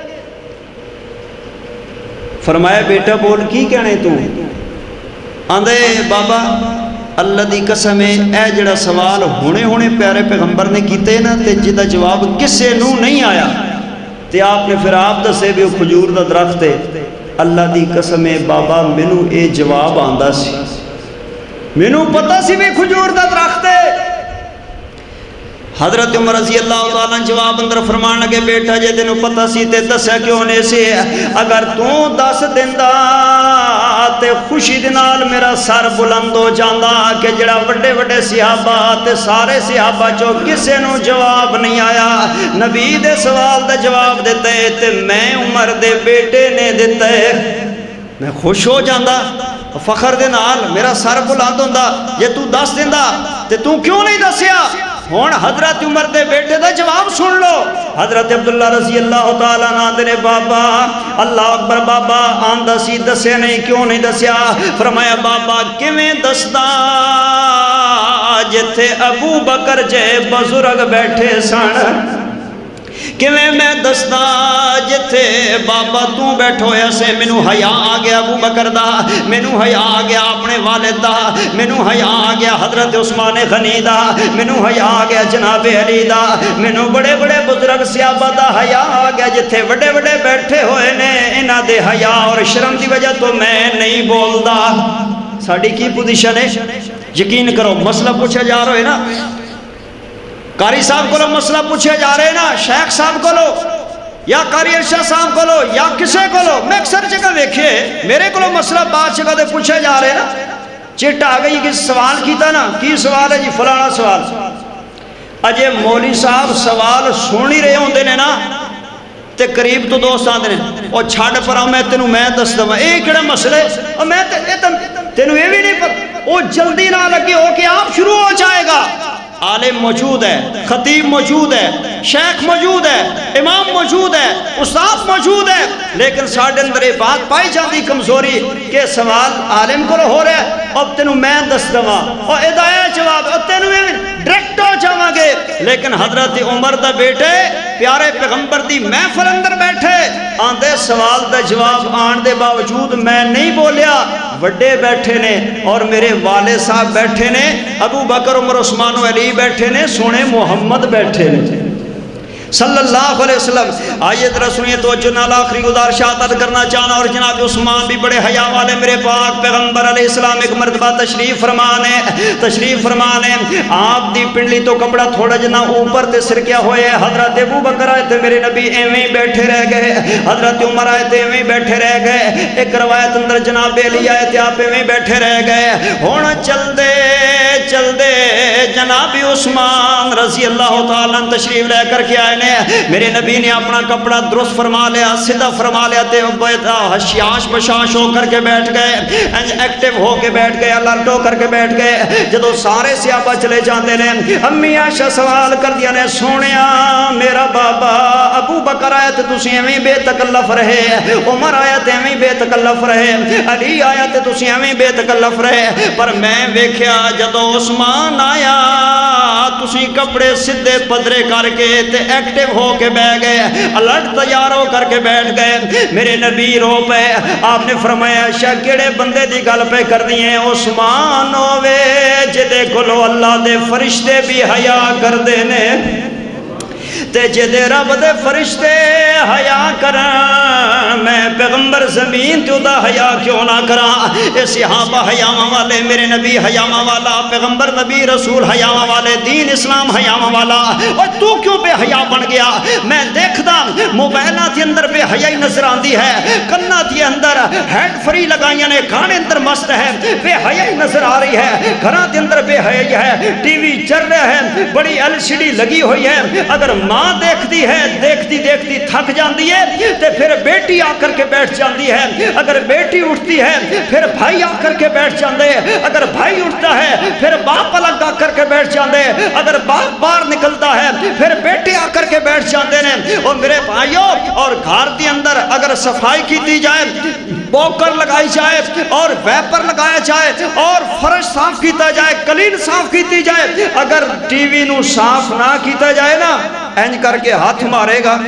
فرمایا بیٹا بول کی کہنے تو؟ آندے بابا اللہ دی قسم ہے اے جڑا سوال ہونے پیارے پیغمبر نے کیتے نا تے جدہ جواب کسے نو نہیں آیا تے آپ نے پھر آپ دسے بھی کھجور دا درخت ہے۔ اللہ دی قسم ہے بابا مینوں اے جواب آندا سی، مینوں پتہ سی بھی کھجور دا درخت ہے۔ حضرت عمر رضی اللہ تعالیٰ جواب اندر فرمان لگے بیٹا جے تینوں پتہ سی تے دسیا کیوں نے سے، اگر تو دس دیندا تے خوشی دے نال میرا سر بلند ہو جاندا کہ جڑا بڑے بڑے صحابہ تے سارے صحابہ چوں کسے نو جواب نہیں آیا، نبی دے سوال دا جواب دیتا ہے تے میں عمر دے بیٹے نے دیتا ہے، میں خوش ہو جاندا فخر دے نال میرا سر بلند ہوندا۔ جے تو دس دیندا تے تو کیوں نہیں دسیا؟ ہون حضرت عمر دے بیٹے دا جواب سن لو۔ حضرت عبداللہ رضی اللہ تعالیٰ عنہ نے بابا اللہ اکبر بابا آندہ سی دسے نہیں کیوں نہیں دسیا؟ فرمایا بابا کیویں دسدا جتھے ابو بکر جے بزرگ بیٹھے سن، کیویں میں دسدا جتھے بابا تو بیٹھو ایسے مینوں حیا آ گیا ابو بکر دا، مینوں حیا آ گیا اپنے والد دا، مینوں حیا آ گیا حضرت عثمان غنی دا، مینوں حیا آ گیا جناب علی دا، مینوں بڑے بڑے بزرگ صحابہ دا حیا آ گیا جتھے بڑے بڑے بیٹھے ہوئے نے، انہاں دے حیا اور شرم دی وجہ تو میں نہیں بولدا۔ ساڈی کی پوزیشن ہے؟ یقین کرو مسئلہ پوچھا جا رہا ہے نا، قاری صاحب کو لو مسئلہ پوچھے جا رہے ہیں نا، شیخ صاحب کو لو یا قاری ارشاد صاحب کو لو یا کسے کو لو، میں اکثر جگہ دیکھے میرے کو لو مسئلہ بات جگہ دے پوچھے جا رہے ہیں نا، چٹ آ گئی کہ سوال کیتا نا، کی سوال ہے جی فلانا سوال، اجے مولوی صاحب سوال سن ہی رہے ہوندے نے نا تے قریب تو دوست آندے نے او چھڑ پرا میں تینوں میں دس دواں اے کیڑا مسئلہ ہے، اور میں تینوں یہ بھی نہیں پتہ وہ جلدی نہ لگی ہو کہ آپ شروع ہو جائے گا. عالم موجود ہے، خطیب موجود ہے، شیخ موجود ہے، امام موجود ہے، استاد موجود ہے، لیکن ساڑھے اندر یہ بات پائی جاتی کمزوری کہ سوال عالم کو ہو رہا ہے اب تینوں میں دس دوا اور ادایا جواب اور تینوں میں ڈائریکٹ ہو جاواں گے. لیکن حضرت عمر دا بیٹے پیارے پیغمبر دی محفل اندر بیٹھے آندے سوال دا جواب آن دے باوجود میں نہیں بولیا. وڈے بیٹھے نے اور میرے والد صاحب بیٹھے نے، ابو بکر عمر عثمان و علی بیٹھے نے، سونے محمد بیٹھے نے صلی اللہ علیہ وسلم. آئیے ذرا سنیے توجہ نال آخری گزارشات عرض کرنا چاہنا. اور جناب عثمان بھی بڑے حیا والے میرے پاک پیغمبر علیہ السلام ایک مرتبہ تشریف فرمانے آپ دی پنڈلی تو کپڑا تھوڑا جنا اوپر تے سرکیا ہوئے. حضرت ابو بکر آئے تھے میرے نبی ایویں بیٹھے رہ گئے، حضرت عمر آئے تھے ایویں بیٹھے رہ گئے. ایک روایت اندر جناب علی آئے تھے آپ ایویں بیٹھے رہ گئے. ہن چل دے جناب عثمان رضی اللہ تعالیٰ تشریف لے کر کے آئے نے. میرے نبی نے اپنا کپڑا درست فرما لیا، سیدھا فرما لیا تے حشیاش بشاش ہو کر کے بیٹھ گئے، ایکٹیو ہو کے بیٹھ گئے، الرٹ ہو کر کے بیٹھ گئے. جدو سارے صحابہ چلے جاندے نے امی عائشہ سوال کر دیا نے سونیا میرا بابا ابو بکر آیا تے تسی ایویں بے تکلف رہے، عمر آیا تے ایویں بے تکلف رہے، علی آیا تے تسی ایویں بے تکلف رہے، پر میں ویکھیا جدو عثمان آیا تسی کپڑے سدھے پدرے کر کے تے ایکٹیو ہو کے بیٹھ گئے، الرٹ تیار ہو کر کے بیٹھ گئے. میرے نبی رو پے. آپ نے فرمایا شاہ کیڑے بندے دی گل پہ کر دی ہیں؟ عثمان ہووے جدے کولو اللہ دے فرشتے بھی حیا کر دے نے تے جدے رب دے فرشتے حیا کرن میں پیغمبر زمین تے دا حیا کیوں نہ کراں؟ اے صحابہ حیاواں والے، میرے نبی حیاواں والا، پیغمبر نبی رسول حیاواں والے، دین اسلام حیاواں والا، اور تو کیوں بے حیا بن گیا؟ میں دیکھدا موبائلاں دے اندر بے حیائی نظر آندی ہے، کناں دے اندر ہینڈ فری لگائیاں نے، گانے اندر مست ہے، بے حیائی نظر آ رہی ہے، گھراں دے اندر بے حیائی ہے، ٹی وی چل رہا ہے، بڑی LCD لگی ہوئی ہے. اگر ماں دیکھتی ہے دیکھتی تھک جاندی ہے تے پھر بیٹی آ کر کے بیٹھ جاندی ہے. اگر بیٹی اٹھتی ہے پھر بھائی آ کر کے بیٹھ جاندے، اگر بھائی اٹھتا ہے پھر باپ الگ آ کر کے بیٹھ جاندے، اگر باپ باہر نکلتا ہے پھر بیٹے آ کر کے بیٹھ جاندے نے. اور میرے بھائیوں اور گھر کے اندر اگر صفائی کی دی جائے، بوکر لگائی جائے اور ویپر لگایا جائے اور فرش صاف کیتا جائے، کلین صاف کیتی جائے، اگر ٹی وی نو صاف نہ کیتا جائے نا اینج کر کے ہاتھ مارے گا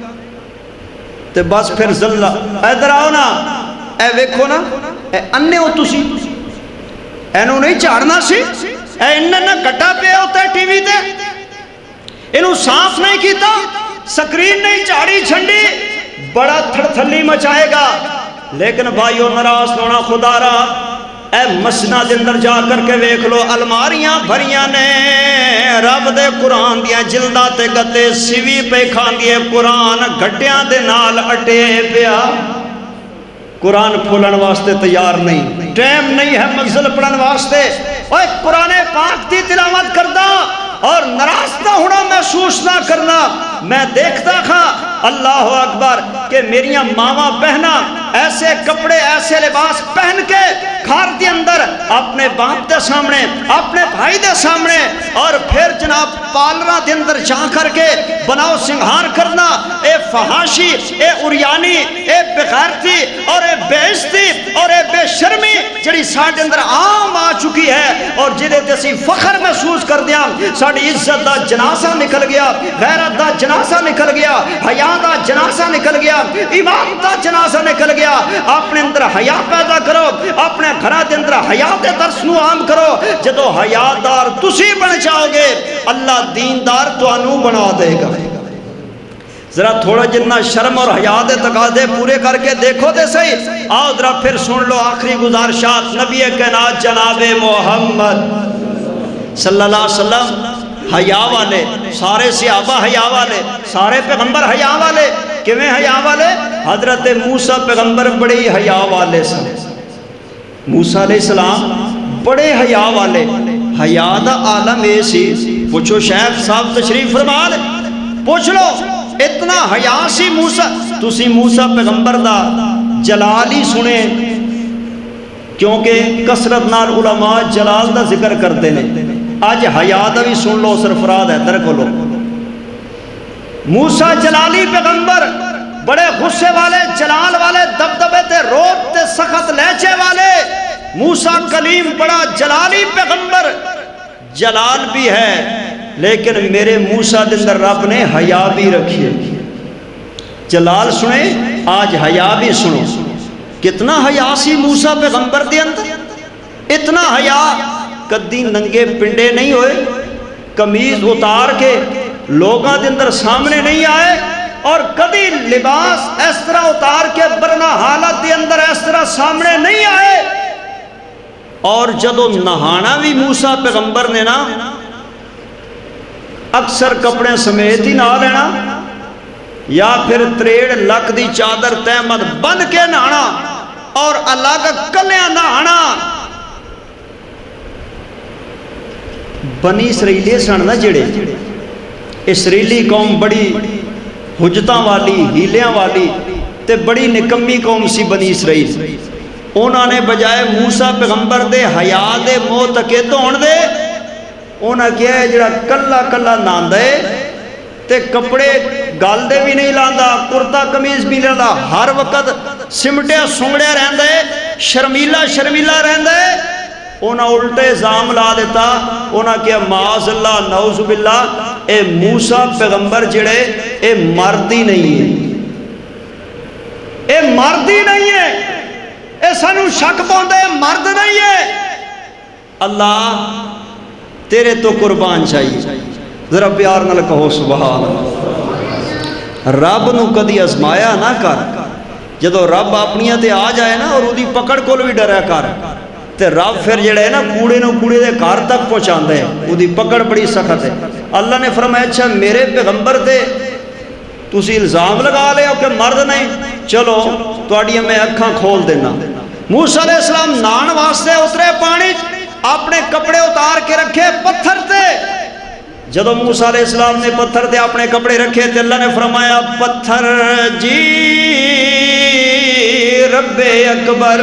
تے بس پھر زلہ. ادھر آؤ نا، اے ویکھو نا، اے انے ہو تسی، اینو نہیں چاڑنا سی، اے انہاں نہ کٹا پہ ہوتا ہے ٹی وی تے، انہوں صاف نہیں کیتا، سکرین نہیں چاڑی چھنڈی، بڑا تھڑ تھلی مچائے گا. لیکن بھائیو ناراض ہونا خدا را، اے مسجداں دے اندر جا کر کے ویکھ لو الماریاں بھریاں نے رب دے قرآن دیاں جلداں تے گتے سیوی پہ کھاندیے قرآن گھٹیاں دے نال اٹے پیا. قرآن پھولن واسطے تیار نہیں، ٹائم نہیں ہے مغزل پڑھن واسطے. اوہ قرآن پاک دی تلاوت کردہ اور ناراض نہ ہونا محسوس نہ کرنا. میں دیکھتا تھا اللہ اکبر کہ میریاں ماما بہنا ایسے کپڑے ایسے لباس پہن کے گھر کے اندر اپنے باپ دے سامنے، اپنے بھائی دے سامنے، اور پھر جناب پارلراں دے اندر جا کر کے بناؤ سنگھار کرنا. اے فحاشی، اے اریانی، اے بغیرتی اور اے بے عزتی اور اے بے شرمی جڑی ساڈے اندر عام آ چکی ہے اور جدے تے اسی فخر محسوس کر دیا. ساڈی عزت دا جنازہ نکل گیا، غیرت دا جنازہ نکل گیا، حیا دا جنازہ نکل گیا، ایمان دا جنازہ نکل گیا. اپنے اندر حیا پیدا کرو، اپنے گھراں دے اندر حیا دے درس نو عام کرو. جدو حیا دار تسی بن جاؤ گے اللہ دیندار تانوں بنا دے گا. ذرا تھوڑا جتنا شرم اور حیا دے تقاضے پورے کر کے دیکھو دے صحیح. آؤ ذرا پھر سن لو آخری گزارشات نبی کائنات جناب محمد صلی اللہ علیہ وسلم حیا والے، سارے صحابہ حیا والے، سارے پیغمبر حیا والے. کیویں حیا والے؟ حضرت موسیٰ پیغمبر بڑے حیا والے سن. موسیٰ علیہ السلام بڑے حیا والے. حیا دا عالم اے سی، پوچھو شیخ صاحب تشریف فرما لے، پوچھ لو اتنا حیا سی موسیٰ. تسی موسیٰ پیغمبر دا جلال ہی سنے، کیونکہ کسرت نال علماء جلال دا ذکر کرتے ہیں. آج حیا دا بھی سن لو سرفراز ہے در کولو. موسیٰ جلالی پیغمبر بڑے غصے والے جلال والے دبدبے تے روب تے سخت لہجے والے. موسیٰ کلیم بڑا جلالی پیغمبر جلال بھی ہے لیکن میرے موسیٰ دے اندر رب نے حیا بھی رکھی ہے. جلال سنیں آج حیا بھی سنو. کتنا حیا سی موسیٰ پیغمبر دے اندر. اتنا حیا کدی ننگے پنڈے نہیں ہوئے, قمیض اتار کے لوگاں دے اندر سامنے نہیں آئے, اور کدی لباس اس طرح اتار کے برنا حالت دے اندر اس طرح سامنے نہیں آئے. اور جدو نہانا بھی موسیٰ پیغمبر نے نا اکثر کپڑے سمیت ہی نہ لینا, یا پھر 63 لکھ دی چادر تہمت بن کے نہانا اور الگ کلیاں نہانا. بنی اسرائیلی سن نا جڑے, اسرائیلی قوم بڑی حجتاں والی ہیلیاں والی تے بڑی نکمی قوم سی بنی اسرائیل. انہوں نے بجائے موسیٰ پیغمبر دے حیا دے معتقد ہون دے انہاں کیا ہے جڑا کلا کلا ناندا ہے تے کپڑے گل دے بھی نہیں لاندا, کرتا قمیض بھی نہیں لاندا, ہر وقت سمٹیا سنگڑیا رہندا ہے, شرمیلا شرمیلا رہندا ہے. انہاں الٹے الزام لا دیتا. انہاں کیا معاذ اللہ نعوذ باللہ اے موسیٰ پیغمبر جڑے اے مرد ہی نہیں ہے, اے مرد ہی نہیں ہے, اے سانو شک پاؤندا ہے مرد نہیں ہے. اللہ تیرے تو قربان چاہیے. ذرا پیار نال کہو سبحان اللہ. رب نو کدی ازمایا نہ کر. جدو رب اپنیاں تے آ جائے نا اور اودی پکڑ کول بھی ڈریا کر, تے رب پھر جڑے ہے نا کوڑے نو کوڑے دے گھر تک پہنچاندا ہے, اودی پکڑ بڑی سخت ہے. اللہ نے فرمایا اچھا میرے پیغمبر تے تسی الزام لگا لے ہو کہ مرد نہیں, چلو تواڈیاں میں اکھاں کھول دینا. موسیٰ علیہ السلام نان واسطے اترے پانی, اپنے کپڑے اتار کے رکھے پتھر تے. جدو موسیٰ علیہ السلام نے پتھر تے اپنے کپڑے رکھے تے اللہ نے فرمایا پتھر جی رب اکبر.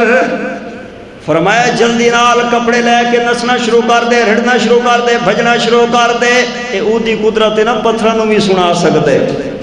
فرمایا جلدی نال کپڑے لے کے نسنا شروع کر دے, رڑنا شروع کر دے, بھجنا شروع کر دے. اے اودی قدرت نا پتھرانو بھی سنا سکتے,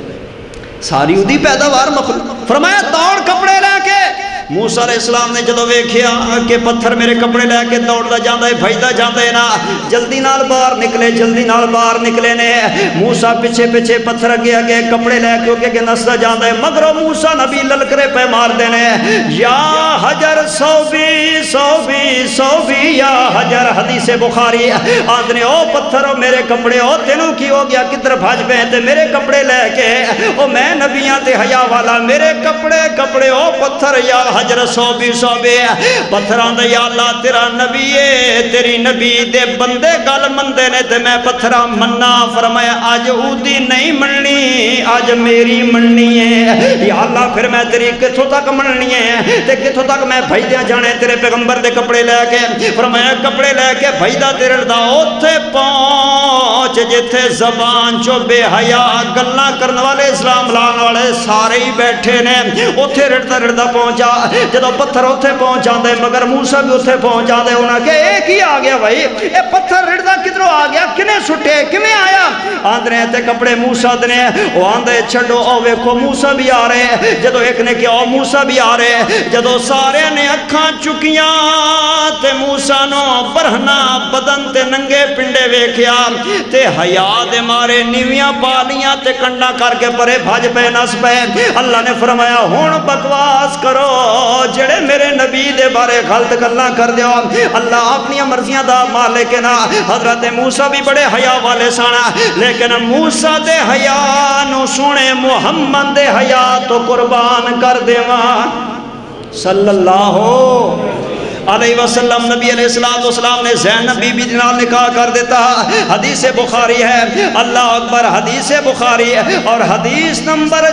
ساری اودی پیداوار مخلوق. فرمایا دوڑ کپڑے لے کے. موسیٰ علیہ السلام نے جدو ویکھیا کہ پتھر میرے کپڑے لے کے دوڑدا جاندا ہے, بھجدا جاندا ہے نا, جلدی نال باہر نکلے, جلدی نال باہر نکلے نے. موسیٰ پیچھے پیچھے پتھر اگے اگے کپڑے لے کے اگے نسدا جاندا ہے, مگرو موسیٰ نبی للکرے پہ مار دینے, یا حجر صوبی صوبی صوبی یا حجر. حدیث بخاری آدھنے او پتھر او میرے کپڑے, او تینوں کی ہو گیا کدھر بھج پہ تے میرے کپڑے لے کے, او میں نبیاں تے حیا والا, میرے کپڑے کپڑے او پتھر یا حجر صوبی صوبی. پتھران دے یا اللہ تیرا نبی ہے, تیری نبی دے بندے گل مندے نے تے میں پتھران مننا. فرمایا آج اودی نہیں مننی, آج میری مننی ہے یا اللہ. پھر میں تیری کتھوں تک مننی ہے تے کتھوں تک میں بھیجدیا جانے تیرے پیغمبر دے کپڑے لے کے. فرمایا کپڑے لے کے بھیجدا تیرے دا اوتھے پہنچ جتھے زبان چو بے حیا گلاں کرن والے اسلام لان والے سارے ہی بیٹھے نے. اوتھے رڑدا رڑدا پہنچا. جدو پتھر اتھے پہنچ جاندے مگر موسیٰ بھی اتھے پہنچ جاندے. انہاں کہ ایک ہی آ گیا بھائی, اے پتھر رڑدا کدھروں آ گیا, کنے سٹے, کنے آیا. آندھنے تے کپڑے موسیٰ دنے, وہ آندھے چھڑو او ویکھو موسیٰ بھی آ رہے ہیں. جدو ایک نے کہا او موسیٰ بھی آ رہے ہیں. جدو سارے نے اکھاں چکیاں تے موسیٰ نو برہنا بدن تے ننگے پنڈے ویکھیا تے حیا دے مارے نیویاں پالیاں تے کنڈا کر کے پرے بھج پہ نس پہ. اللہ نے فرمایا ہون بکواس کرو, جڑے میرے نبی دے بارے غلط گلاں کر دیو. اللہ اپنی مرضیاں دا مالک نا. حضرت موسیٰ بھی بڑے حیا والے سن, لیکن موسیٰ دے حیا نو سونے محمد دے حیا تو قربان کر دیواں صلی اللہ علیہ وسلم. نبی علیہ السلام نے زینب بی بی نال نکاح کر دیتا. حدیث بخاری ہے, اللہ اکبر, حدیث بخاری ہے اور حدیث نمبر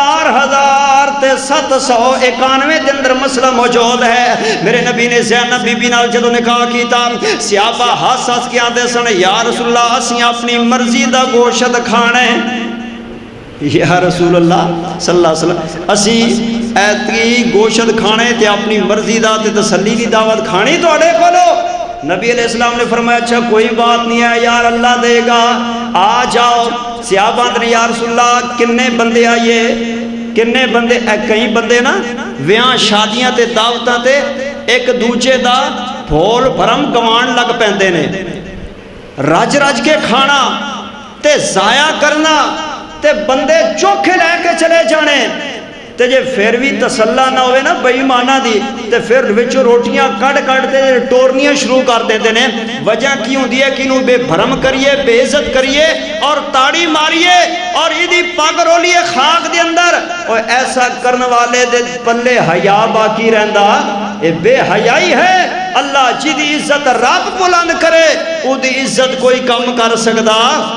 4791 دے اندر مسئلہ موجود ہے. میرے نبی نے زینب بی بی نال جدو نکاح کیتا, صحابہ ہاتھ ساتھ کیا دے سن, یا رسول اللہ اسیں اپنی مرضی دا گوشت کھانے. یا رسول اللہ صلی اللہ علیہ وسلم اسی ایتکی گوشت کھانے تے اپنی مرضی دا تے تسلی دی دعوت کھانی تو اڑے کھولو. نبی علیہ السلام نے فرمایا اچھا کوئی بات نہیں ہے یار اللہ دے گا آ جاؤ. صحابہ نے یا رسول اللہ کنے بندے آئیے کنے بندے کئی بندے نا ویاں شادیاں تے دعوتاں تے ایک دوجے دا بھول بھرم گوان لگ پیندے نے رج رج کے کھانا تے ضائع کرنا تے بندے چوکھے لے کے چلے جانے تے جے پھر بھی تسلہ نہ ہوئے نا بے ایمانہ دی تے پھر وچوں روٹیاں کٹ کٹ تے ٹورنیاں شروع کر دیتے نے. وجہ کی ہوندی ہے کہ انہوں بے بھرم کریے بے عزت کریے اور تاڑی ماریے اور ایدی پاگ رولیے خاک دے اندر اور ایسا کرنے والے دے پلے حیا باقی رہندا اے بے حیائی ہے. اللہ جی دی عزت رب بلند کرے او دی عزت کوئی کم کر سکدا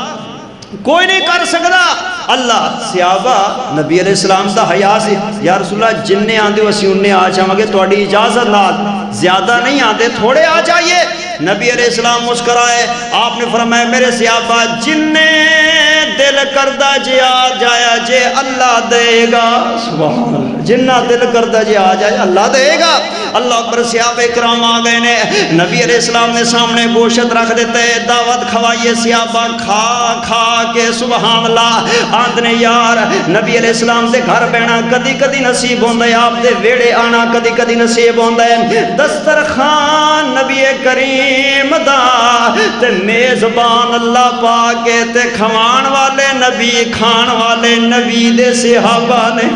کوئی نہیں کر سکدا. اللہ صحابہ نبی علیہ السلام دا حیا سی یا رسول اللہ جننے آندے ہو اسی اننے آ جاؤں گے توڑی اجازت نال زیادہ نہیں آندے تھوڑے آ جائیے. نبی علیہ السلام مسکرائے آپ نے فرمایا میرے صحابہ جننے دل کردہ جے آ جایا جے اللہ دے گا. سبحان اللہ جنہ دل کردہ جے آ جائے اللہ دے گا. اللہ اکبر. صحابہ اکرام آ گئے نے نبی علیہ السلام نے سامنے گوشت رکھ دیتے دعوت کھوائیے صحابہ کھا کھا کے سبحان اللہ آندنے یار نبی علیہ السلام دے گھر بینا کدی کدی نصیب ہوندہ ہے آپ دے ویڑے آنا کدی کدی نصیب ہوندہ ہے. دسترخوان نبی کریم دا تے میزبان اللہ پاکے تے کھوان والے نبی کھان والے نبی دے صحابہ نے.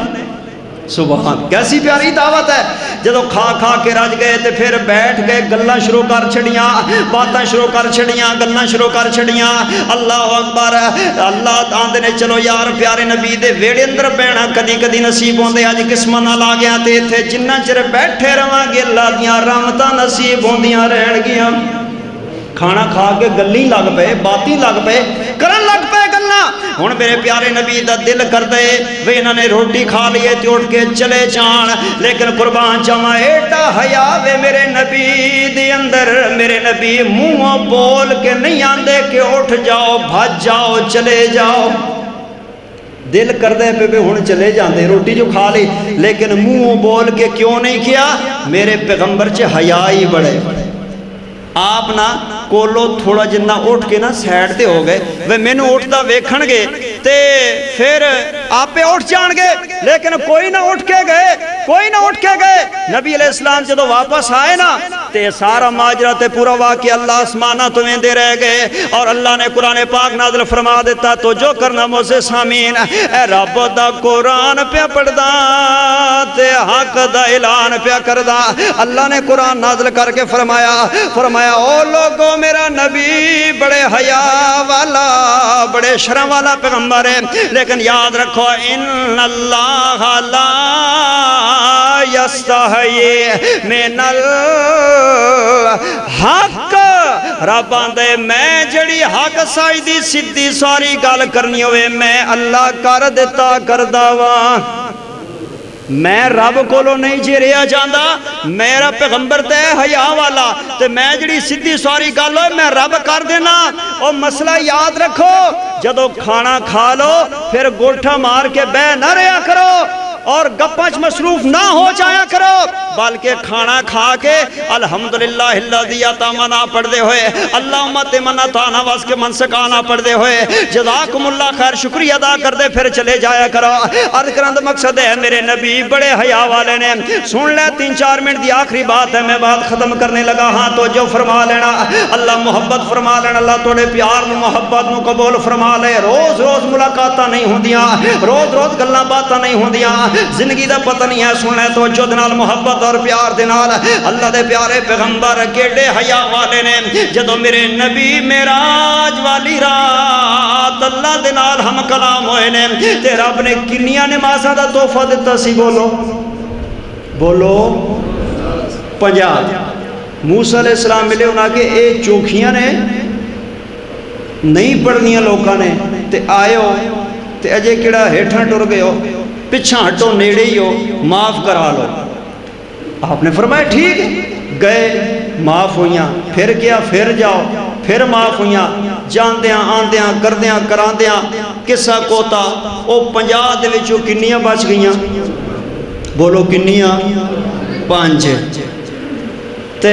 سبحان کیسی پیاری دعوت ہے. جدو کھا کھا کے رج گئے تے پھر بیٹھ گئے گلاں شروع کر چھڑیاں باتاں شروع کر چھڑیاں گلاں شروع کر چھڑیاں. اللہ اکبر. اللہ آندے نے چلو یار پیارے نبی دے ویڑے اندر بینا کدی کدی نصیب ہوندے اج قسمت نال آ گیا تے ایتھے جنہ چر بیٹھے رواں گے اللہ دیاں رحمتاں نصیب ہوندیاں رہن گیاں. کھانا کھا کے گلی لگ پے باتی لگ پے کرن لگ پے گلاں. ہن میرے پیارے نبی دا دل کر دے وے انہاں نے روٹی کھا لیے تے اٹھ کے چلے جان لیکن قربان جاواں ایڈا حیا وے میرے نبی دے اندر. میرے نبی منہوں بول کے نہیں آندے کہ اٹھ جاؤ بھج جاؤ چلے جاؤ. دل کر دے پہ ہن چلے جاندے روٹی جو کھا لی لیکن منہوں بول کے کیوں نہیں کیا. میرے پیغمبر چ حیا ہی بڑے. آپ نا کولو تھوڑا جنہ اٹھ کے نا سیڈ تے ہو گئے وہ میں اٹھ دا ویکھن گے تے پھر آپ پہ اٹھ جان گے لیکن کوئی نہ اٹھ کے گئے کوئی نہ اٹھ کے گئے. نبی علیہ السلام جدو واپس آئے نا تے سارا ماجرہ تے پورا واقعہ اللہ آسمانہ تو دے رہ گئے اور اللہ نے قرآن پاک نازل فرما دیتا تو جو کرنا موزے سامین اے رب دا قرآن پہ پڑھدا تے حق دا اعلان پہ کردہ. اللہ نے قرآن نازل کر کے فرمایا او لوگو میرا نبی بڑے حیا والا بڑے شرم والا پیغمبر ہے لیکن یاد رکھو ان اللہ لا یستحیی من الحق. رب آندے میں جڑی حق سائدی سدھی ساری گل کرنی ہوئے میں اللہ کر دیتا کردہ واں. میں رب کولو نہیں جی رہا جاندہ میرا پیغمبر تے حیا والا تے میں جڑی سدھی ساری گل ہوئے میں رب کر دینا. اور مسئلہ یاد رکھو جدو کھانا کھا لو پھر گوٹھا مار کے بے نہ رہا کرو اور گپاں مصروف نہ ہو جایا کرو بلکہ کھانا کھا کے الحمدللہ الذی اتمنا پڑھتے ہوئے اللہم تمنا تانا واس کے منسکانا پڑھتے ہوئے جزاکم اللہ خیر شکریہ ادا کر دے پھر چلے جایا کرو. عرض کرند مقصد ہے میرے نبی بڑے حیا والے نے. سن لے 3-4 منٹ دی آخری بات ہے میں بات ختم کرنے لگا. ہاں تو جو فرما لینا اللہ محبت فرما لینا اللہ توڑے پیار نو محبت نو قبول فرما لے. روز روز ملاقاتاں نہیں ہوندیاں روز روز گلاں باتاں نہیں ہوندیاں زندگی دا پتہ نہیں ہے. سن لے تو جو دنال محبت اور پیار دنال اللہ دے پیارے پیغمبر کیڑے حیا والے نے. جدو میرے نبی معراج والی رات اللہ دنال ہم کلام ہوئے نے تے رب نے کنیاں نمازاں دا تحفہ دیتا سی بولو 50. موسیٰ علیہ السلام ملے انہاں کے اے چوکھیاں نے نہیں پڑھنیاں لوکاں نے تے آئے ہو تے اجے کیڑا ہیٹھاں ٹر گئے ہو پچھا ہٹو نیڑے ہی ہو معاف کرا لو. آپ نے فرمایا ٹھیک گئے معاف ہویاں پھر کیا پھر جاؤ پھر معاف ہویاں جاندیاں آندیاں کردیاں کراندیاں قصہ کوتا او 50 دے وچوں کنیاں بچ گئیاں بولو کنیاں 5 تے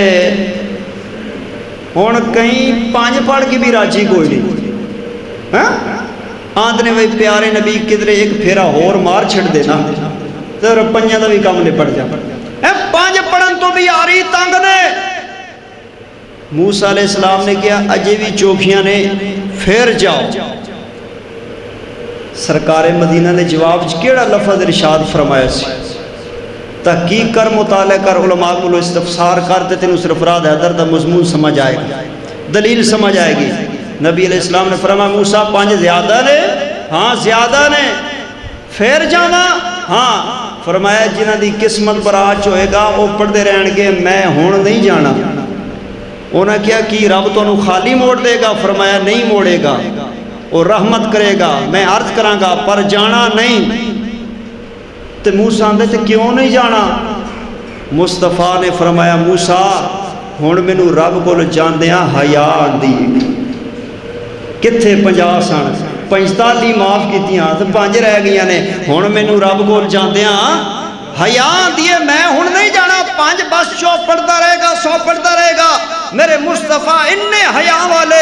ہون کہیں 5 پڑھ کے بھی راجی کوئی نہیں آندھنے بھائی پیارے نبی کدھرے ایک پھیرا اور مار چھڑ دینا تو 5 دا بھی کام نہیں پڑھ جا 5 پڑھن تو بھی آ رہی تانگ نے موسیٰ علیہ السلام نے کیا اجے بھی چوکھیاں نے پھر جاؤ سرکار مدینہ نے جواب کیڑا لفظ ارشاد فرمایا سی تحقیق کر مطالعہ کر علماء کو استفسار کر تے تینوں صرف راد حیدر دا مضمون سمجھ آئے گا دلیل سمجھ آئے گی نبی علیہ السلام نے فرمایا موسیٰ 5 زیادہ نے ہاں زیادہ نے پھر جانا ہاں فرمایا جنہ دی قسمت پر آج ہوئے گا وہ پڑھتے رہن گے میں ہون نہیں جانا انہاں کیا کی رب تو انہوں خالی موڑ دے گا فرمایا نہیں موڑے گا اور رحمت کرے گا میں عرض کراں گا پر جانا نہیں تے موسیٰ آندے تے کیوں نہیں جانا مصطفیٰ نے فرمایا موسیٰ ہون میں نو رب کو جاندیاں حیا آندی کتھے 50 سن 45 معاف کیتیاں تو 5 رہ گیا نے ہون میں نو رب کو جاندیاں حیا آندی ہے میں ہون نہیں جانا 5 بس 100 پڑھتا رہے گا 100 پڑھتا رہے گا میرے مصطفیٰ اننے حیا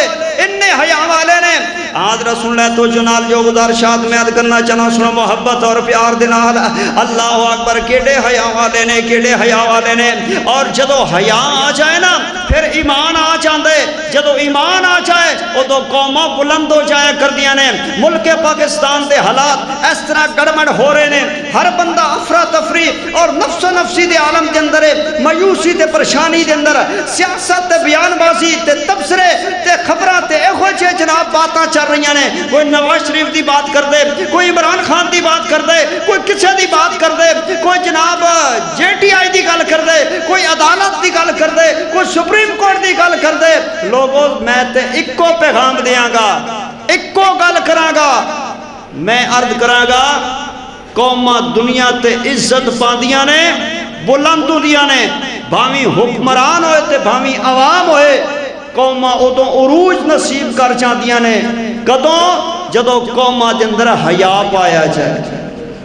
والے نے آج رسول اللہ تو جنال جو گدار شاد میں عد کرنا چاہنا سنو محبت اور پیار دنال اللہ اکبر کیڑے حیا والے نے اور جدو حیا آ جائے نا پھر ایمان آ جاندے جدو ایمان آ جائے وہ تو قومہ بلند ہو جائے کر دیا نے ملک پاکستان دے حالات اس طرح گڑمڑ ہو رہے نے ہر بندہ افراتفری اور نفس و نفسی دے عالم دے اندر مایوسی تے پریشانی دے اندر سیاست تے بیان بازی تے تبصرے تے خبرات تے ایک ہوچے جناب باتاں چل رہی ہیں کوئی نواز شریف دی بات کر دے کوئی عمران خان دی بات کر دے کوئی کسے دی بات کر دے کوئی جناب جے ٹی آئی دی گل کر دے کوئی عدالت دی گل کر دے کوئی سپریم کورٹ دی گل کر دے لوگوں میں تے اکو پیغام دیاں گا اکو گل کراں گا میں عرض کراں گا قومہ دنیا تے عزت پاندیاں نے بلند ہوندیاں نے بھاویں حکمران ہوئے تے بھاویں عوام ہوئے قومہ ادوں عروج نصیب کر جاندیاں نے کدوں جدو قومہ دے اندر حیا پایا جائے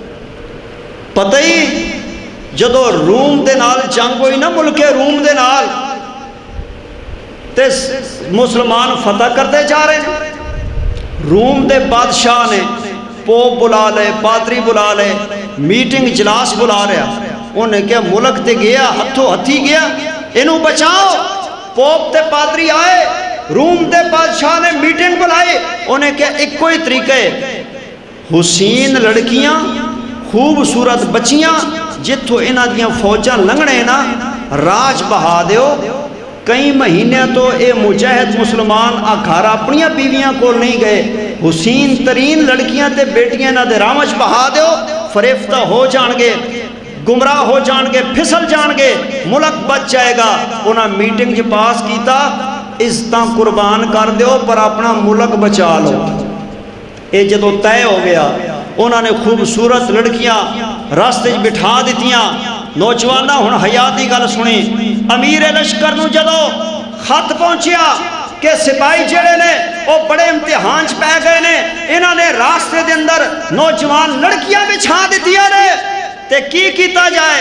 پتہ ہی جدو روم دے نال جنگ ہوئی نا ملک روم دے نال تے مسلمان فتح کرتے جا رہے ہیں روم دے بادشاہ نے پوپ بلا لے پادری بلا لے میٹنگ اجلاس بلا رہا انہیں کیا ملک تے گیا ہتھوں ہتھی گیا انہوں بچاؤ پوپ تے پادری آئے روم تے بادشاہ نے میٹنگ بلائے انہیں کیا ایک کوئی طریقہ ہے حسین لڑکیاں خوبصورت بچیاں جتھو انہاں دیاں فوجاں لنگنے نا راج بہا دیو کئی مہینے تو اے مجاہد مسلمان گھر اپنیاں بیویاں کو نہیں گئے حسین ترین لڑکیاں تے بیٹیاں نہ دے رامج بہا دیو فریفتہ ہو جان گے گمراہ ہو جان گے پھسل جان گے ملک بچ جائے گا انہاں میٹنگ جو پاس کیتا عزتاں قربان کر دیو پر اپنا ملک بچا لو اے جدو طے ہو گیا انہوں نے خوبصورت لڑکیاں راستے بٹھا دیتیاں نوجوانہ ہن حیاتی گل سنی امیر لشکر نو جدو خط پہنچیا کہ سپاہی جڑے نے وہ بڑے امتحان پہ گئے نے انہوں نے راستے دے اندر نوجوان لڑکیاں بچھا دیتیاں نے تے کی کیتا جائے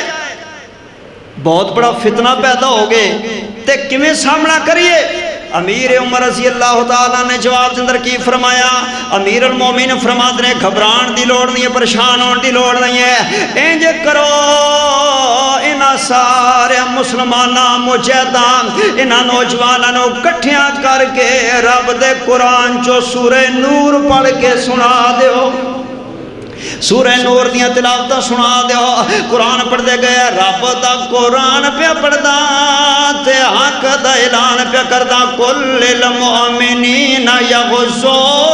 بہت بڑا فتنہ پیدا ہو گئے تے کمیں سامنا کریے امیر عمر رضی اللہ تعالیٰ نے جواب اندر کی فرمایا امیر المومن فرماتے ہیں گھبران دی لوڑ نہیں ہے پریشان ہون دی لوڑ نہیں ہے انج کرو انہاں سارے مسلمانہ مجاہدان انہاں نوجوانوں کٹھیاں کر کے رب دے قرآن چو سورہ نور پڑھ کے سنا دیو سورہ نور دیاں تلاوتاں سنا دیو قرآن پڑھ دے گئے رب دا قرآن پہ پڑھ دا تے حق دا اعلان پہ کر دا کل المؤمنین یغزو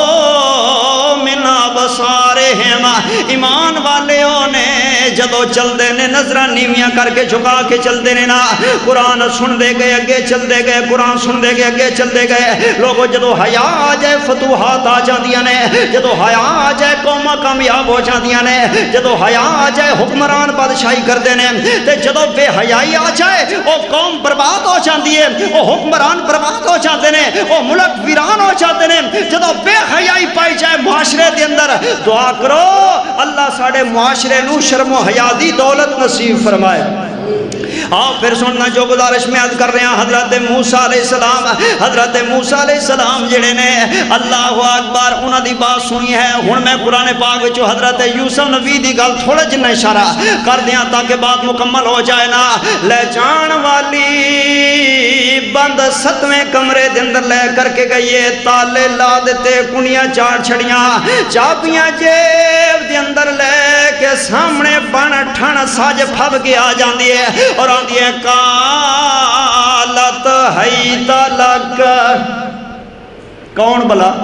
من ابصارہم ایمان والے ہونے جدو چل دے نے نظرہ نیویاں کر کے جھکا کے چل دے نے نا قرآن سن دے گئے اگے چل دے گئے قرآن سن دے گئے اگے چل دے گئے لوگوں جدو حیا آ جائے فتوحات آ جاندیاں نے جدو حیا آ جائے قومہ کامیاب ہو جاندیاں نے جدو حیا آ جائے حکمران بادشاہی کر دینے تے جدو بے حیائی آ جائے وہ قوم برباد ہو جاندی ہے وہ حکمران برباد ہو جاتے ہیں وہ ملک ویران ہو جاتے ہیں جدو بے حیائی پائی جائے معاشرے دے اندر دعا کرو اللہ ساڑے معاشرے نو شرم و و حیا دی دولت نصیب فرمائے۔ اور پھر سننا جو گزارش میں عرض کر رہے ہیں، حضرت موسیٰ علیہ السلام جڑے نے اللہ اکبر انہاں دی بات سنی ہے۔ ہن میں قرآن پاک وچ حضرت یوسف نبی دی گل تھوڑا جنہ اشارہ کر دیاں تاکہ بات مکمل ہو جائے نا۔ لے جان والی بند 7ویں کمرے دے اندر لے کر کے گئی ہے، تالے لا دیتے، کنیاں چاڑ چھڑیاں، چابیاں جیب دے اندر لے کے سامنے بن ٹھن ساج پھب کے آ جاندی ہے اور آندی ہے قالت حیت لک۔ کون بلا؟